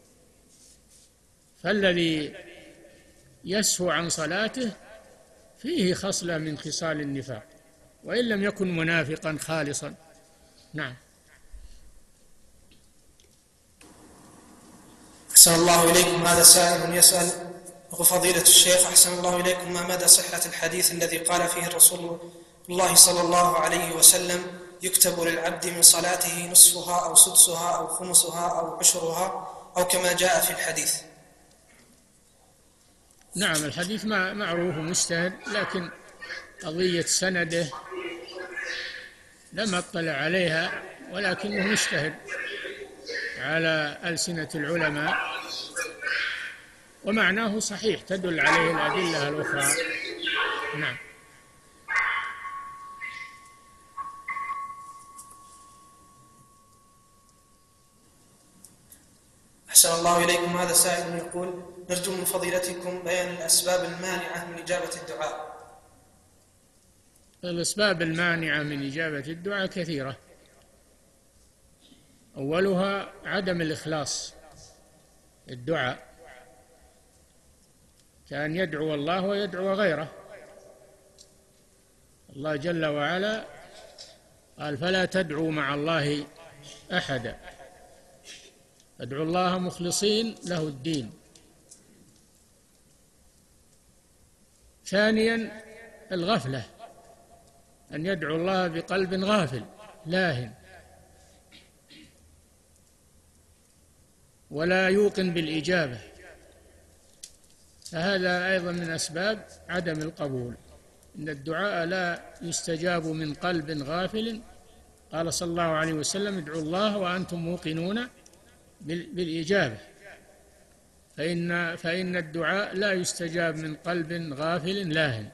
[SPEAKER 4] فالذي يسهو عن صلاته فيه خصلة من خصال النفاق وإن لم يكن منافقا خالصا. نعم.
[SPEAKER 5] أحسن الله إليكم. هذا سائل يسأل: يقول: فضيلة الشيخ أحسن الله إليكم، ما مدى صحة الحديث الذي قال فيه الرسول الله صلى الله عليه وسلم: يكتب للعبد من صلاته نصفها أو سدسها أو خمسها أو عشرها، أو كما جاء في الحديث؟
[SPEAKER 4] نعم، الحديث معروف ومشتهر، لكن قضية سنده لم أطلع عليها، ولكنه مشتهر على ألسنة العلماء، ومعناه صحيح تدل عليه الأدلة الأخرى. نعم.
[SPEAKER 5] أحسن الله إليكم. هذا سائل يقول: نرجو من فضيلتكم بيان الأسباب المانعة من إجابة الدعاء.
[SPEAKER 4] الأسباب المانعة من إجابة الدعاء كثيرة، أولها عدم الإخلاص الدعاء، كأن يدعو الله ويدعو غيره. الله جل وعلا قال: فلا تدعوا مع الله أحدا، ادعوا الله مخلصين له الدين. ثانيا الغفلة، أن يدعو الله بقلب غافل لاهٍ. ولا يوقن بالإجابة، فهذا أيضا من أسباب عدم القبول. إن الدعاء لا يستجاب من قلب غافل. قال صلى الله عليه وسلم: ادعوا الله وأنتم موقنون بالإجابة، فإن الدعاء لا يستجاب من قلب غافل لاهٍ.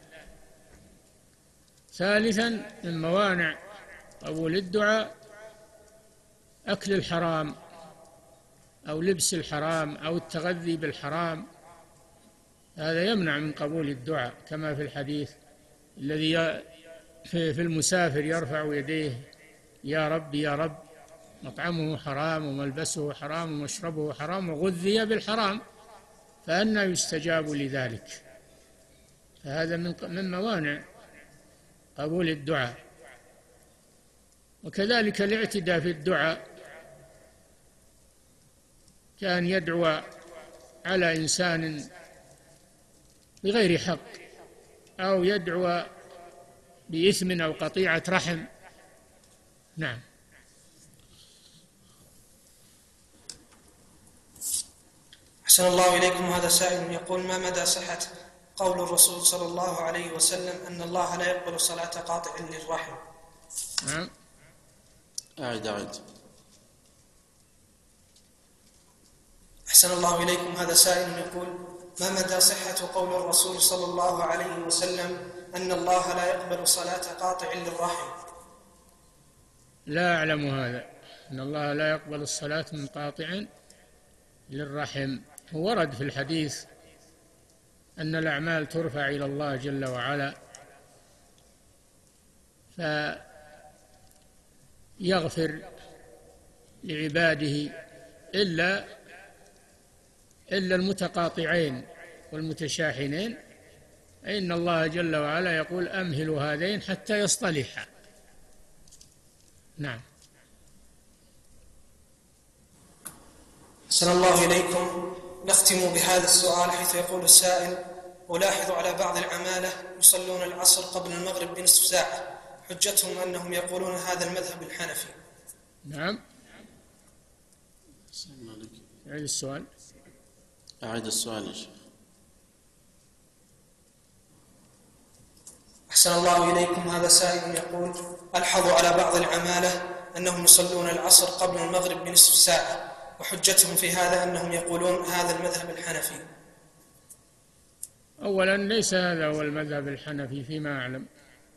[SPEAKER 4] ثالثا من موانع قبول الدعاء أكل الحرام أو لبس الحرام أو التغذي بالحرام، هذا يمنع من قبول الدعاء، كما في الحديث الذي في المسافر يرفع يديه: يا رب يا رب، مطعمه حرام وملبسه حرام ومشربه حرام وغذي بالحرام، فأنى يستجاب لذلك؟ فهذا من موانع قبول الدعاء. وكذلك الاعتداء في الدعاء، كان يدعو على إنسان بغير حق، أو يدعو بإثم أو قطيعة رحم. نعم.
[SPEAKER 5] أحسن الله إليكم. هذا سائل يقول: ما مدى صحة قول الرسول صلى الله عليه وسلم أن الله لا يقبل صلاة قاطع للرحم؟
[SPEAKER 4] نعم.
[SPEAKER 3] أعد.
[SPEAKER 5] أحسن الله إليكم. هذا سائل يقول: ما مدى صحة قول الرسول صلى الله عليه وسلم أن الله لا يقبل صلاة قاطع للرحم؟
[SPEAKER 4] لا أعلم هذا، أن الله لا يقبل الصلاة من قاطع للرحم. ورد في الحديث أن الأعمال ترفع إلى الله جل وعلا فيغفر لعباده إلا المتقاطعين والمتشاحنين، فإن الله جل وعلا يقول: أمهلوا هذين حتى يصطلحا. نعم.
[SPEAKER 5] أحسن الله إليكم. نختم بهذا السؤال، حيث يقول السائل: ألاحظ على بعض العمالة يصلون العصر قبل المغرب بنصف ساعة، حجتهم أنهم يقولون هذا المذهب الحنفي.
[SPEAKER 4] نعم. أعيد السؤال.
[SPEAKER 3] أعيد السؤال يا شيخ.
[SPEAKER 5] أحسن الله إليكم. هذا سائل يقول: ألحظ على بعض العمالة أنهم يصلون العصر قبل المغرب بنصف ساعة، وحجتهم في هذا أنهم يقولون هذا المذهب الحنفي.
[SPEAKER 4] أولا ليس هذا هو المذهب الحنفي فيما أعلم،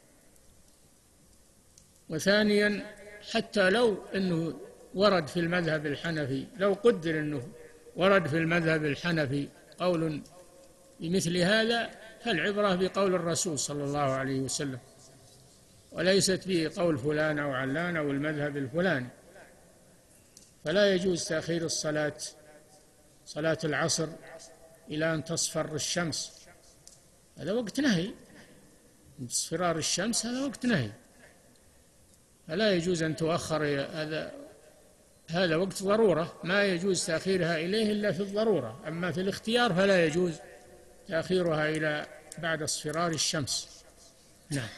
[SPEAKER 4] وثانيا حتى لو أنه ورد في المذهب الحنفي، لو قدر أنه ورد في المذهب الحنفي قول بمثل هذا، فالعبرة بقول الرسول صلى الله عليه وسلم، وليست بقول فلان أو علان أو المذهب الفلاني. فلا يجوز تأخير صلاة العصر إلى أن تصفر الشمس، هذا وقت نهي. اصفرار الشمس هذا وقت نهي، فلا يجوز أن تؤخر. هذا وقت ضرورة، ما يجوز تأخيرها إليه إلا في الضرورة. أما في الاختيار فلا يجوز تأخيرها إلى بعد اصفرار الشمس. نعم.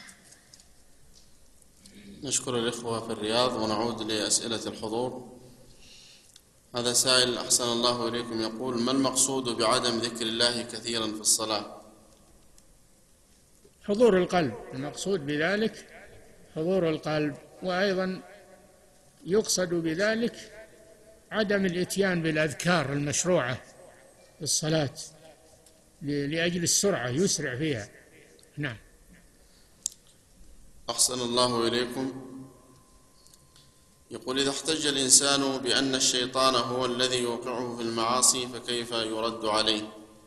[SPEAKER 3] نشكر الإخوة في الرياض، ونعود لأسئلة الحضور. هذا سائل أحسن الله إليكم يقول: ما المقصود بعدم ذكر الله كثيرا في الصلاة؟
[SPEAKER 4] حضور القلب، المقصود بذلك حضور القلب. وأيضا يقصد بذلك عدم الإتيان بالأذكار المشروعة في الصلاة لأجل السرعة، يسرع فيها. نعم.
[SPEAKER 3] أحسن الله إليكم. يقول: إذا احتج الإنسان بأن الشيطان هو الذي يوقعه في المعاصي فكيف يرد عليه؟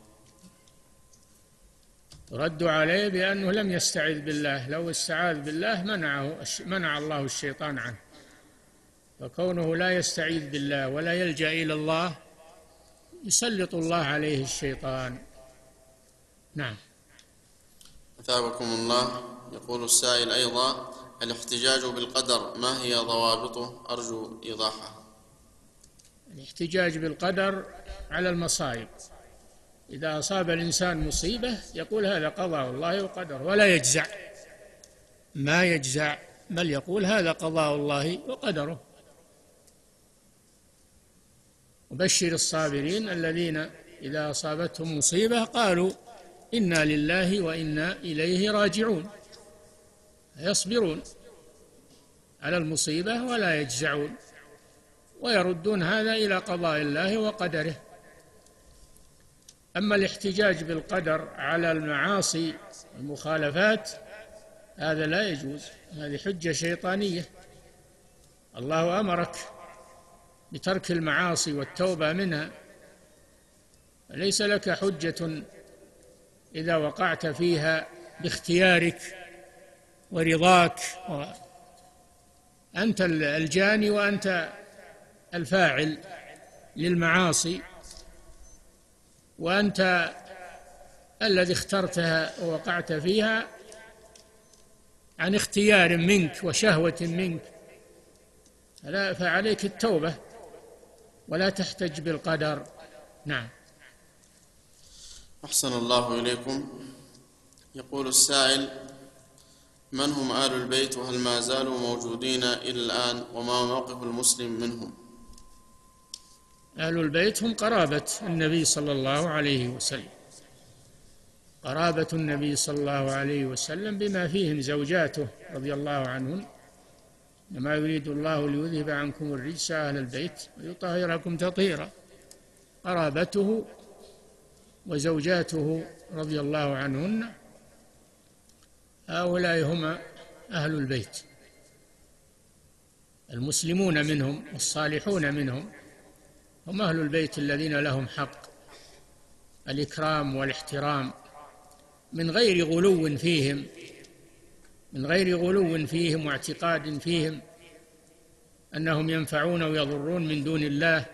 [SPEAKER 4] يرد عليه بأنه لم يستعذ بالله، لو استعاذ بالله منع الله الشيطان عنه، فكونه لا يستعيذ بالله ولا يلجأ إلى الله يسلط الله عليه الشيطان. نعم.
[SPEAKER 3] أثابكم الله. يقول السائل أيضا: الاحتجاج بالقدر ما هي ضوابطه؟ أرجو إيضاحها.
[SPEAKER 4] الاحتجاج بالقدر على المصائب، إذا أصاب الإنسان مصيبة يقول هذا قضاء الله وقدر، ولا يجزع، ما يجزع، بل يقول هذا قضاء الله وقدره. وبشر الصابرين الذين إذا أصابتهم مصيبة قالوا إنا لله وإنا إليه راجعون، يصبرون على المصيبة ولا يجزعون ويردون هذا إلى قضاء الله وقدره. أما الاحتجاج بالقدر على المعاصي والمخالفات هذا لا يجوز، هذه حجة شيطانية. الله أمرك بترك المعاصي والتوبة منها، ليس لك حجة إذا وقعت فيها باختيارك ورضاك، أنت الجاني وأنت الفاعل للمعاصي، وأنت الذي اخترتها ووقعت فيها عن اختيار منك وشهوة منك، فعليك التوبة ولا تحتج بالقدر. نعم.
[SPEAKER 3] أحسن الله إليكم. يقول السائل: من هم آل البيت وهل ما زالوا موجودين إلى الآن وما موقف المسلم منهم؟
[SPEAKER 4] آل البيت هم قرابة النبي صلى الله عليه وسلم، قرابة النبي صلى الله عليه وسلم بما فيهم زوجاته رضي الله عنهن، إنما يريد الله ليذهب عنكم الرجس أهل البيت ويطهركم تطهيرا. قرابته وزوجاته رضي الله عنهن هؤلاء هم أهل البيت، المسلمون منهم والصالحون منهم هم أهل البيت الذين لهم حق الإكرام والاحترام من غير غلو فيهم، من غير غلو فيهم واعتقاد فيهم أنهم ينفعون ويضرون من دون الله،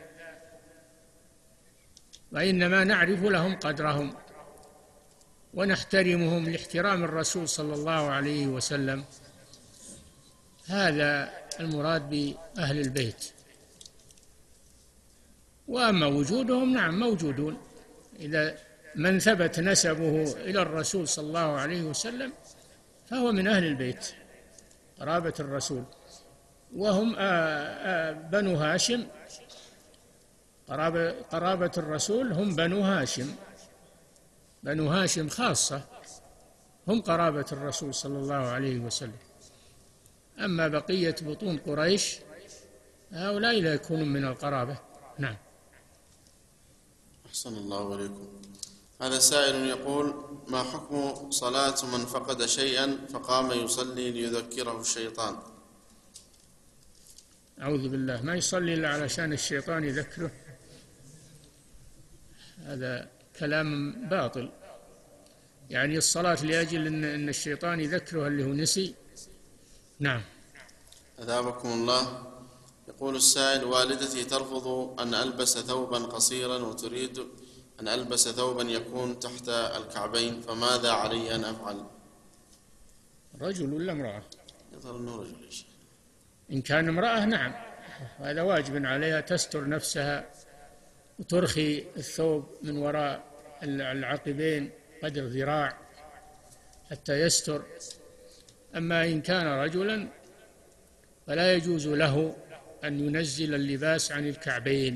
[SPEAKER 4] وإنما نعرف لهم قدرهم ونحترمهم لاحترام الرسول صلى الله عليه وسلم. هذا المراد بأهل البيت. وأما وجودهم نعم موجودون، إذا من ثبت نسبه إلى الرسول صلى الله عليه وسلم فهو من أهل البيت قرابة الرسول، وهم بنو هاشم. قرابة الرسول هم بنو هاشم، بنو هاشم خاصة هم قرابة الرسول صلى الله عليه وسلم. أما بقية بطون قريش هؤلاء لا يكونون من القرابة. نعم.
[SPEAKER 3] أحسن الله عليكم. هذا سائل يقول: ما حكم صلاة من فقد شيئا فقام يصلي ليذكره الشيطان؟
[SPEAKER 4] أعوذ بالله، ما يصلي إلا علشان الشيطان يذكره، هذا كلام باطل. يعني الصلاة لأجل أن الشيطان يذكره اللي هو نسي. نعم.
[SPEAKER 3] أثابكم الله. يقول السائل: والدتي ترفض أن ألبس ثوبا قصيرا وتريد أن ألبس ثوبا يكون تحت الكعبين، فماذا علي أن أفعل؟
[SPEAKER 4] رجل ولا امرأة؟
[SPEAKER 3] يظهر أنه رجل.
[SPEAKER 4] إن كان امرأة نعم، هذا واجب عليها تستر نفسها وترخي الثوب من وراء العقبين قدر ذراع حتى يستر. أما إن كان رجلا فلا يجوز له أن ينزل اللباس عن الكعبين،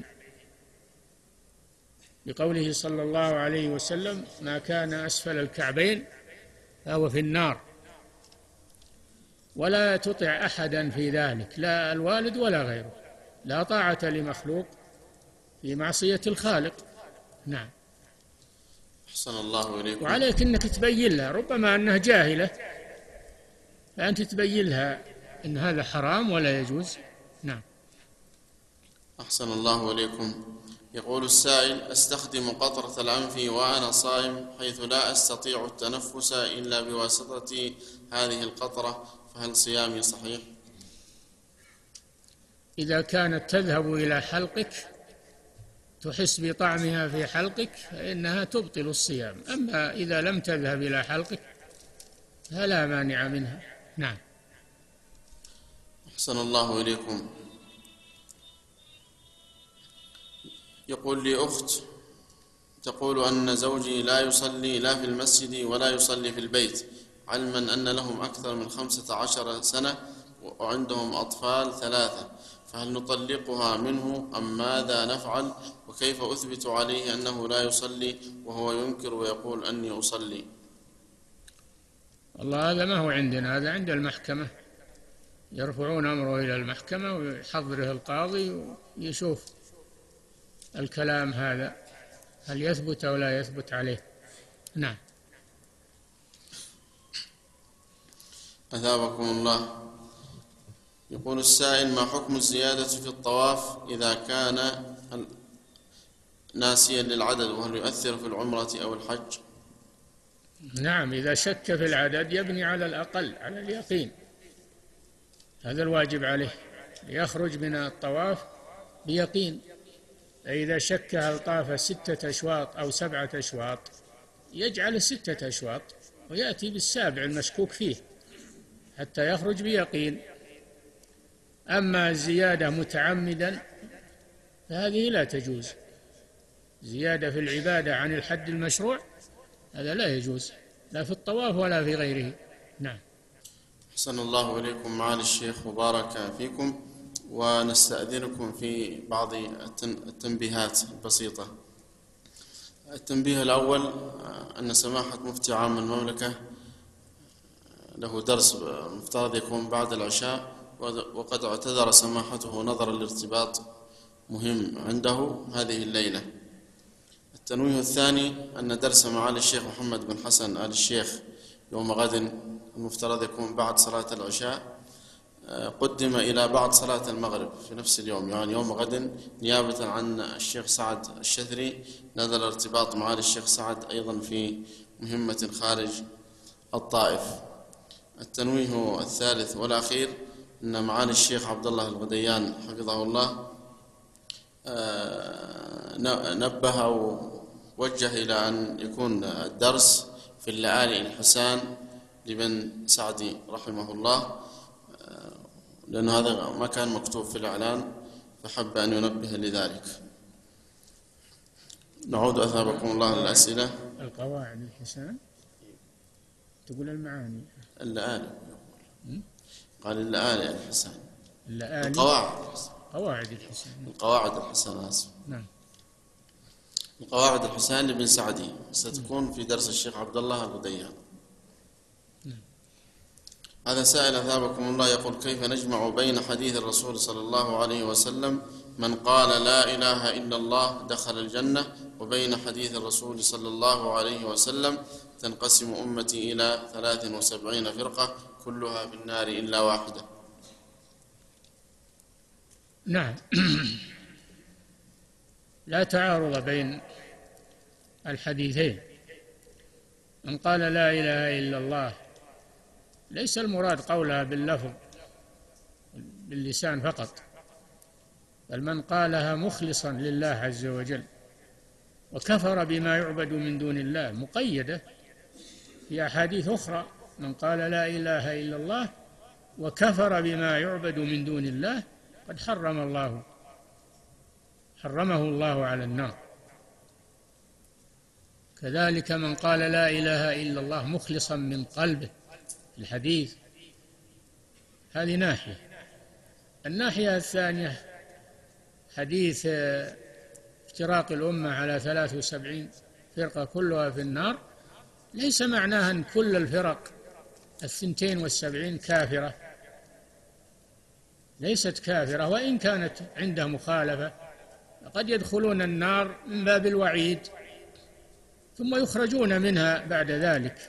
[SPEAKER 4] لقوله صلى الله عليه وسلم: ما كان أسفل الكعبين فهو في النار. ولا تطع أحدا في ذلك، لا الوالد ولا غيره، لا طاعة لمخلوق في معصية الخالق. نعم.
[SPEAKER 3] أحسن الله إليكم.
[SPEAKER 4] وعليك أنك تبين لها، ربما أنها جاهلة فأنت تبين لها أن هذا حرام ولا يجوز. نعم.
[SPEAKER 3] أحسن الله إليكم. يقول السائل: أستخدم قطرة الأنف وأنا صائم حيث لا أستطيع التنفس إلا بواسطة هذه القطرة، فهل صيامي صحيح؟
[SPEAKER 4] إذا كانت تذهب إلى حلقك تحس بطعمها في حلقك فإنها تبطل الصيام، أما إذا لم تذهب إلى حلقك فلا مانع منها. نعم.
[SPEAKER 3] أحسن الله إليكم. يقول لي أخت تقول أن زوجي لا يصلي لا في المسجد ولا يصلي في البيت، علما أن لهم أكثر من 15 سنة وعندهم أطفال 3، فهل نطلقها منه أم ماذا نفعل؟ وكيف أثبت عليه أنه لا يصلي وهو ينكر ويقول أني أصلي؟
[SPEAKER 4] والله هذا ما هو عندنا، هذا عند المحكمة، يرفعون أمره إلى المحكمة ويحضره القاضي ويشوف الكلام هذا هل يثبت أو لا يثبت عليه. نعم.
[SPEAKER 3] أثابكم الله. يقول السائل: ما حكم الزيادة في الطواف إذا كان ناسيا للعدد، وهل يؤثر في العمرة أو الحج؟
[SPEAKER 4] نعم، إذا شك في العدد يبني على الأقل، على اليقين، هذا الواجب عليه، ليخرج من الطواف بيقين. فإذا شك هل طاف 6 أشواط أو 7 أشواط يجعل 6 أشواط ويأتي بالسابع المشكوك فيه حتى يخرج بيقين. أما الزيادة متعمدا فهذه لا تجوز، زيادة في العبادة عن الحد المشروع هذا لا يجوز، لا في الطواف ولا في غيره. نعم.
[SPEAKER 3] أحسن الله إليكم معالي الشيخ وبارك فيكم، ونستأذنكم في بعض التنبيهات البسيطة. التنبيه الأول أن سماحة مفتي عام المملكة له درس مفترض يكون بعد العشاء، وقد اعتذر سماحته نظرا لارتباط مهم عنده هذه الليلة. التنويه الثاني أن درس معالي الشيخ محمد بن حسن آل الشيخ يوم غد المفترض يكون بعد صلاة العشاء قدم إلى بعد صلاة المغرب في نفس اليوم، يعني يوم غد، نيابة عن الشيخ سعد الشثري، نزل ارتباط معالي الشيخ سعد أيضا في مهمة خارج الطائف. التنويه الثالث والأخير أن معالي الشيخ عبد الله الغديان حفظه الله نبه ووجه إلى أن يكون الدرس في اللآلئ الحسان لبن سعدي رحمه الله، لأن هذا ما كان مكتوب في الإعلان، فحب أن ينبه لذلك. نعود أثابكم الله للأسئلة.
[SPEAKER 4] القواعد الحسان تقول المعاني
[SPEAKER 3] اللآلئ، قال اللآلئ الحسان،
[SPEAKER 4] قواعد الحسان،
[SPEAKER 3] القواعد الحسان، آسف.
[SPEAKER 4] نعم.
[SPEAKER 3] القواعد الحسان لبن سعدي ستكون في درس الشيخ عبد الله الغديان. هذا سائل أثابكم الله يقول: كيف نجمع بين حديث الرسول صلى الله عليه وسلم من قال لا إله إلا الله دخل الجنة، وبين حديث الرسول صلى الله عليه وسلم تنقسم أمتي إلى 73 فرقة كلها في النار إلا واحدة؟
[SPEAKER 4] نعم. لا تعارض بين الحديثين. من قال لا إله إلا الله ليس المراد قولها باللفظ باللسان فقط، بل من قالها مخلصا لله عز وجل وكفر بما يعبد من دون الله، مقيدة في أحاديث أخرى: من قال لا إله إلا الله وكفر بما يعبد من دون الله قد حرمه الله على النار. كذلك من قال لا إله إلا الله مخلصا من قلبه، الحديث. هذه ناحية. الناحية الثانية حديث افتراق الأمة على 73 فرقة كلها في النار، ليس معناها أن كل الفرق 72 كافرة، ليست كافرة، وإن كانت عندها مخالفة قد يدخلون النار من باب الوعيد ثم يخرجون منها بعد ذلك،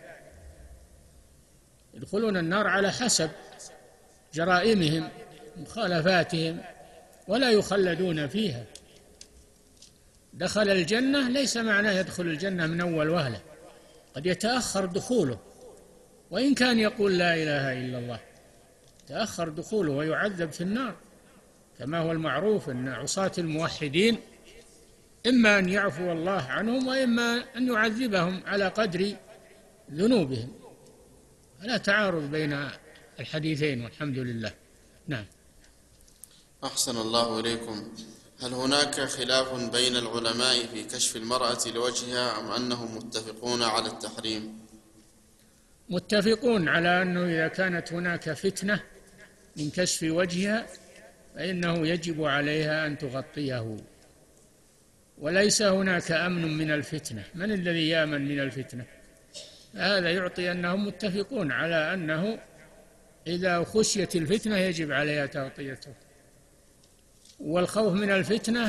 [SPEAKER 4] يدخلون النار على حسب جرائمهم مخالفاتهم ولا يخلدون فيها. دخل الجنة ليس معناه يدخل الجنة من أول وهلة، قد يتأخر دخوله وإن كان يقول لا إله إلا الله، تأخر دخوله ويعذب في النار، كما هو المعروف أن عصاة الموحدين إما أن يعفو الله عنهم وإما أن يعذبهم على قدر ذنوبهم. فلا تعارض بين الحديثين والحمد لله. نعم.
[SPEAKER 3] أحسن الله إليكم. هل هناك خلاف بين العلماء في كشف المرأة لوجهها أم أنهم متفقون على التحريم؟
[SPEAKER 4] متفقون على أنه إذا كانت هناك فتنة من كشف وجهها فإنه يجب عليها أن تغطيه، وليس هناك أمن من الفتنة. من الذي يأمن من الفتنة؟ هذا يعطي أنهم متفقون على أنه إذا خشيت الفتنة يجب عليها تغطيته، والخوف من الفتنة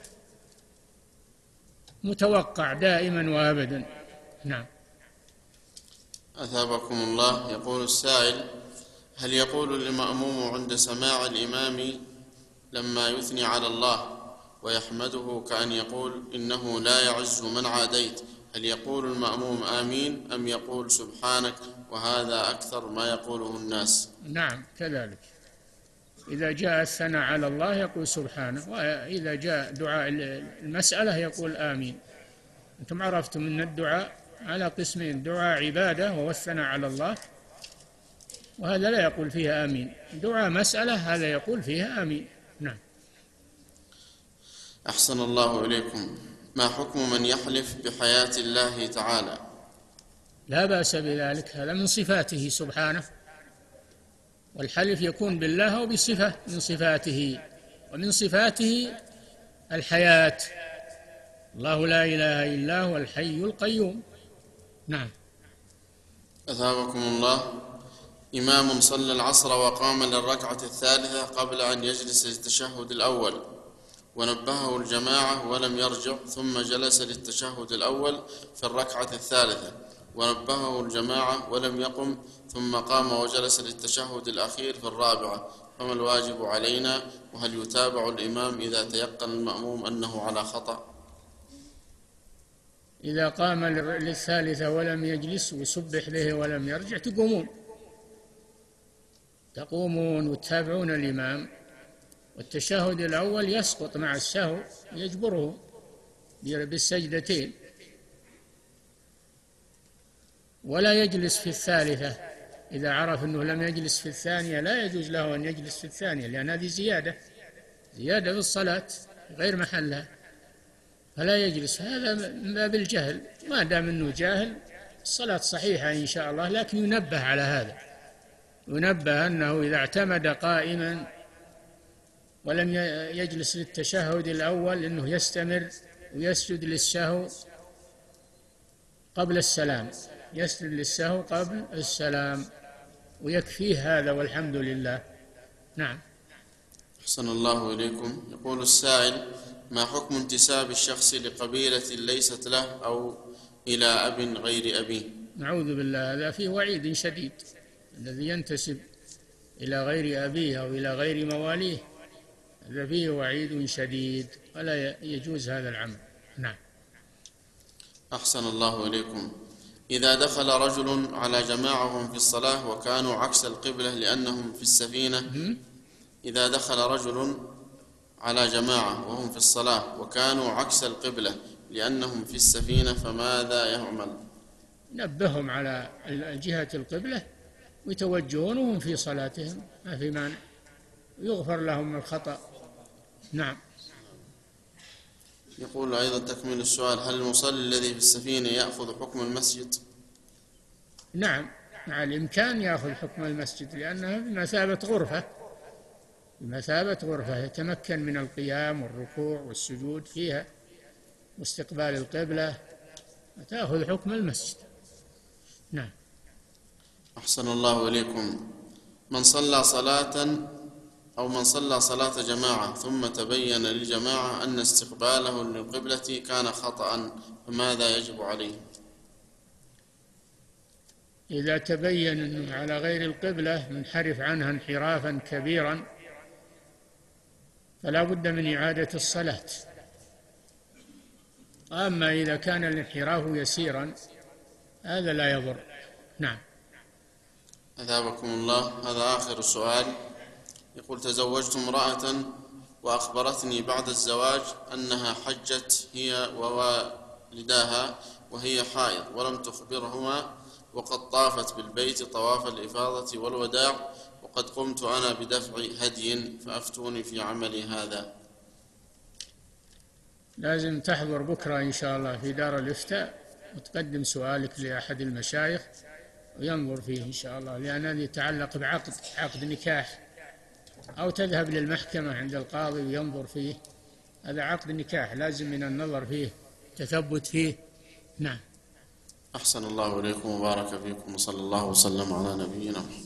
[SPEAKER 4] متوقع دائما وأبدا. نعم.
[SPEAKER 3] أثابكم الله. يقول السائل: هل يقول المأموم عند سماع الإمام لما يثني على الله ويحمده كأن يقول إنه لا يعز من عاديت، هل يقول المأموم آمين أم يقول سبحانك، وهذا أكثر ما يقوله الناس؟
[SPEAKER 4] نعم كذلك، إذا جاء الثناء على الله يقول سبحانه، وإذا جاء دعاء المسألة يقول آمين. أنتم عرفتم أن الدعاء على قسمين: دعاء عبادة وهو الثناء على الله، وهذا لا يقول فيها آمين. دعاء مسألة هذا يقول فيها آمين. نعم.
[SPEAKER 3] أحسن الله إليكم. ما حكم من يحلف بحياة الله تعالى؟
[SPEAKER 4] لا بأس بذلك، هذا من صفاته سبحانه، والحلف يكون بالله أو بصفة من صفاته، ومن صفاته الحياة. الله لا إله إلا هو الحي القيوم. نعم.
[SPEAKER 3] أثابكم الله. إمام صلى العصر وقام للركعة الثالثة قبل أن يجلس للتشهد الأول، ونبهه الجماعة ولم يرجع، ثم جلس للتشهد الأول في الركعة الثالثة، ونبهه الجماعة ولم يقم، ثم قام وجلس للتشهد الأخير في الرابعة، فما الواجب علينا؟ وهل يتابع الإمام إذا تيقن المأموم أنه على خطأ؟
[SPEAKER 4] إذا قام للثالثة ولم يجلس وسبح به ولم يرجع تقومون وتتابعون الإمام، والتشهد الأول يسقط مع السهو يجبره بالسجدتين، ولا يجلس في الثالثة. إذا عرف أنه لم يجلس في الثانية لا يجوز له أن يجلس في الثانية، لأن هذه زيادة في الصلاة غير محلها، فلا يجلس. هذا من باب الجهل، ما دام أنه جاهل الصلاة صحيحة إن شاء الله، لكن ينبه على هذا، ينبه أنه إذا اعتمد قائما ولم يجلس للتشهد الأول أنه يستمر ويسجد للسهو قبل السلام، يسجد للسهو قبل السلام، ويكفيه هذا والحمد لله. نعم.
[SPEAKER 3] أحسن الله إليكم. يقول السائل: ما حكم انتساب الشخص لقبيلة ليست له أو إلى أب غير أبيه؟
[SPEAKER 4] نعوذ بالله، هذا فيه وعيد شديد. الذي ينتسب إلى غير أبيه أو إلى غير مواليه هذا فيه وعيد شديد، ولا يجوز هذا العمل. نعم.
[SPEAKER 3] أحسن الله إليكم. إذا دخل رجل على جماعة في الصلاة وكانوا عكس القبلة لأنهم في السفينة، إذا دخل رجل على جماعة وهم في الصلاة وكانوا عكس القبلة لأنهم في السفينة، فماذا يعمل؟
[SPEAKER 4] نبههم على جهة القبلة ويتوجهون وهم في صلاتهم، ما في مانع، يغفر لهم الخطأ. نعم.
[SPEAKER 3] يقول أيضا تكمل السؤال: هل المصلي الذي في السفينة يأخذ حكم المسجد؟
[SPEAKER 4] نعم، مع الإمكان يأخذ حكم المسجد، لأنها بمثابة غرفة يتمكن من القيام والركوع والسجود فيها واستقبال القبلة، تأخذ حكم المسجد. نعم.
[SPEAKER 3] أحسن الله إليكم. من صلى صلاة جماعة ثم تبين للجماعة أن استقباله للقبلة كان خطأ، فماذا يجب عليه؟
[SPEAKER 4] إذا تبين أنه على غير القبلة منحرف عنها انحرافا كبيرا فلا بد من إعادة الصلاة. أما إذا كان الانحراف يسيرا هذا لا يضر. نعم.
[SPEAKER 3] أثابكم الله. هذا آخر السؤال. يقول: تزوجت امرأة وأخبرتني بعد الزواج أنها حجت هي ووالداها وهي حائض، ولم تخبرهما، وقد طافت بالبيت طواف الإفاضة والوداع، وقد قمت أنا بدفع هدي، فأفتوني في عملي هذا.
[SPEAKER 4] لازم تحضر بكرة إن شاء الله في دار الإفتاء وتقدم سؤالك لأحد المشايخ وينظر فيه إن شاء الله، لأن هذا يتعلق بعقد نكاح، أو تذهب للمحكمة عند القاضي وينظر فيه. هذا عقد نكاح لازم من النظر فيه، تثبت فيه. نعم.
[SPEAKER 3] أحسن الله إليكم وبارك فيكم، وصلى الله وسلم على نبينا محمد.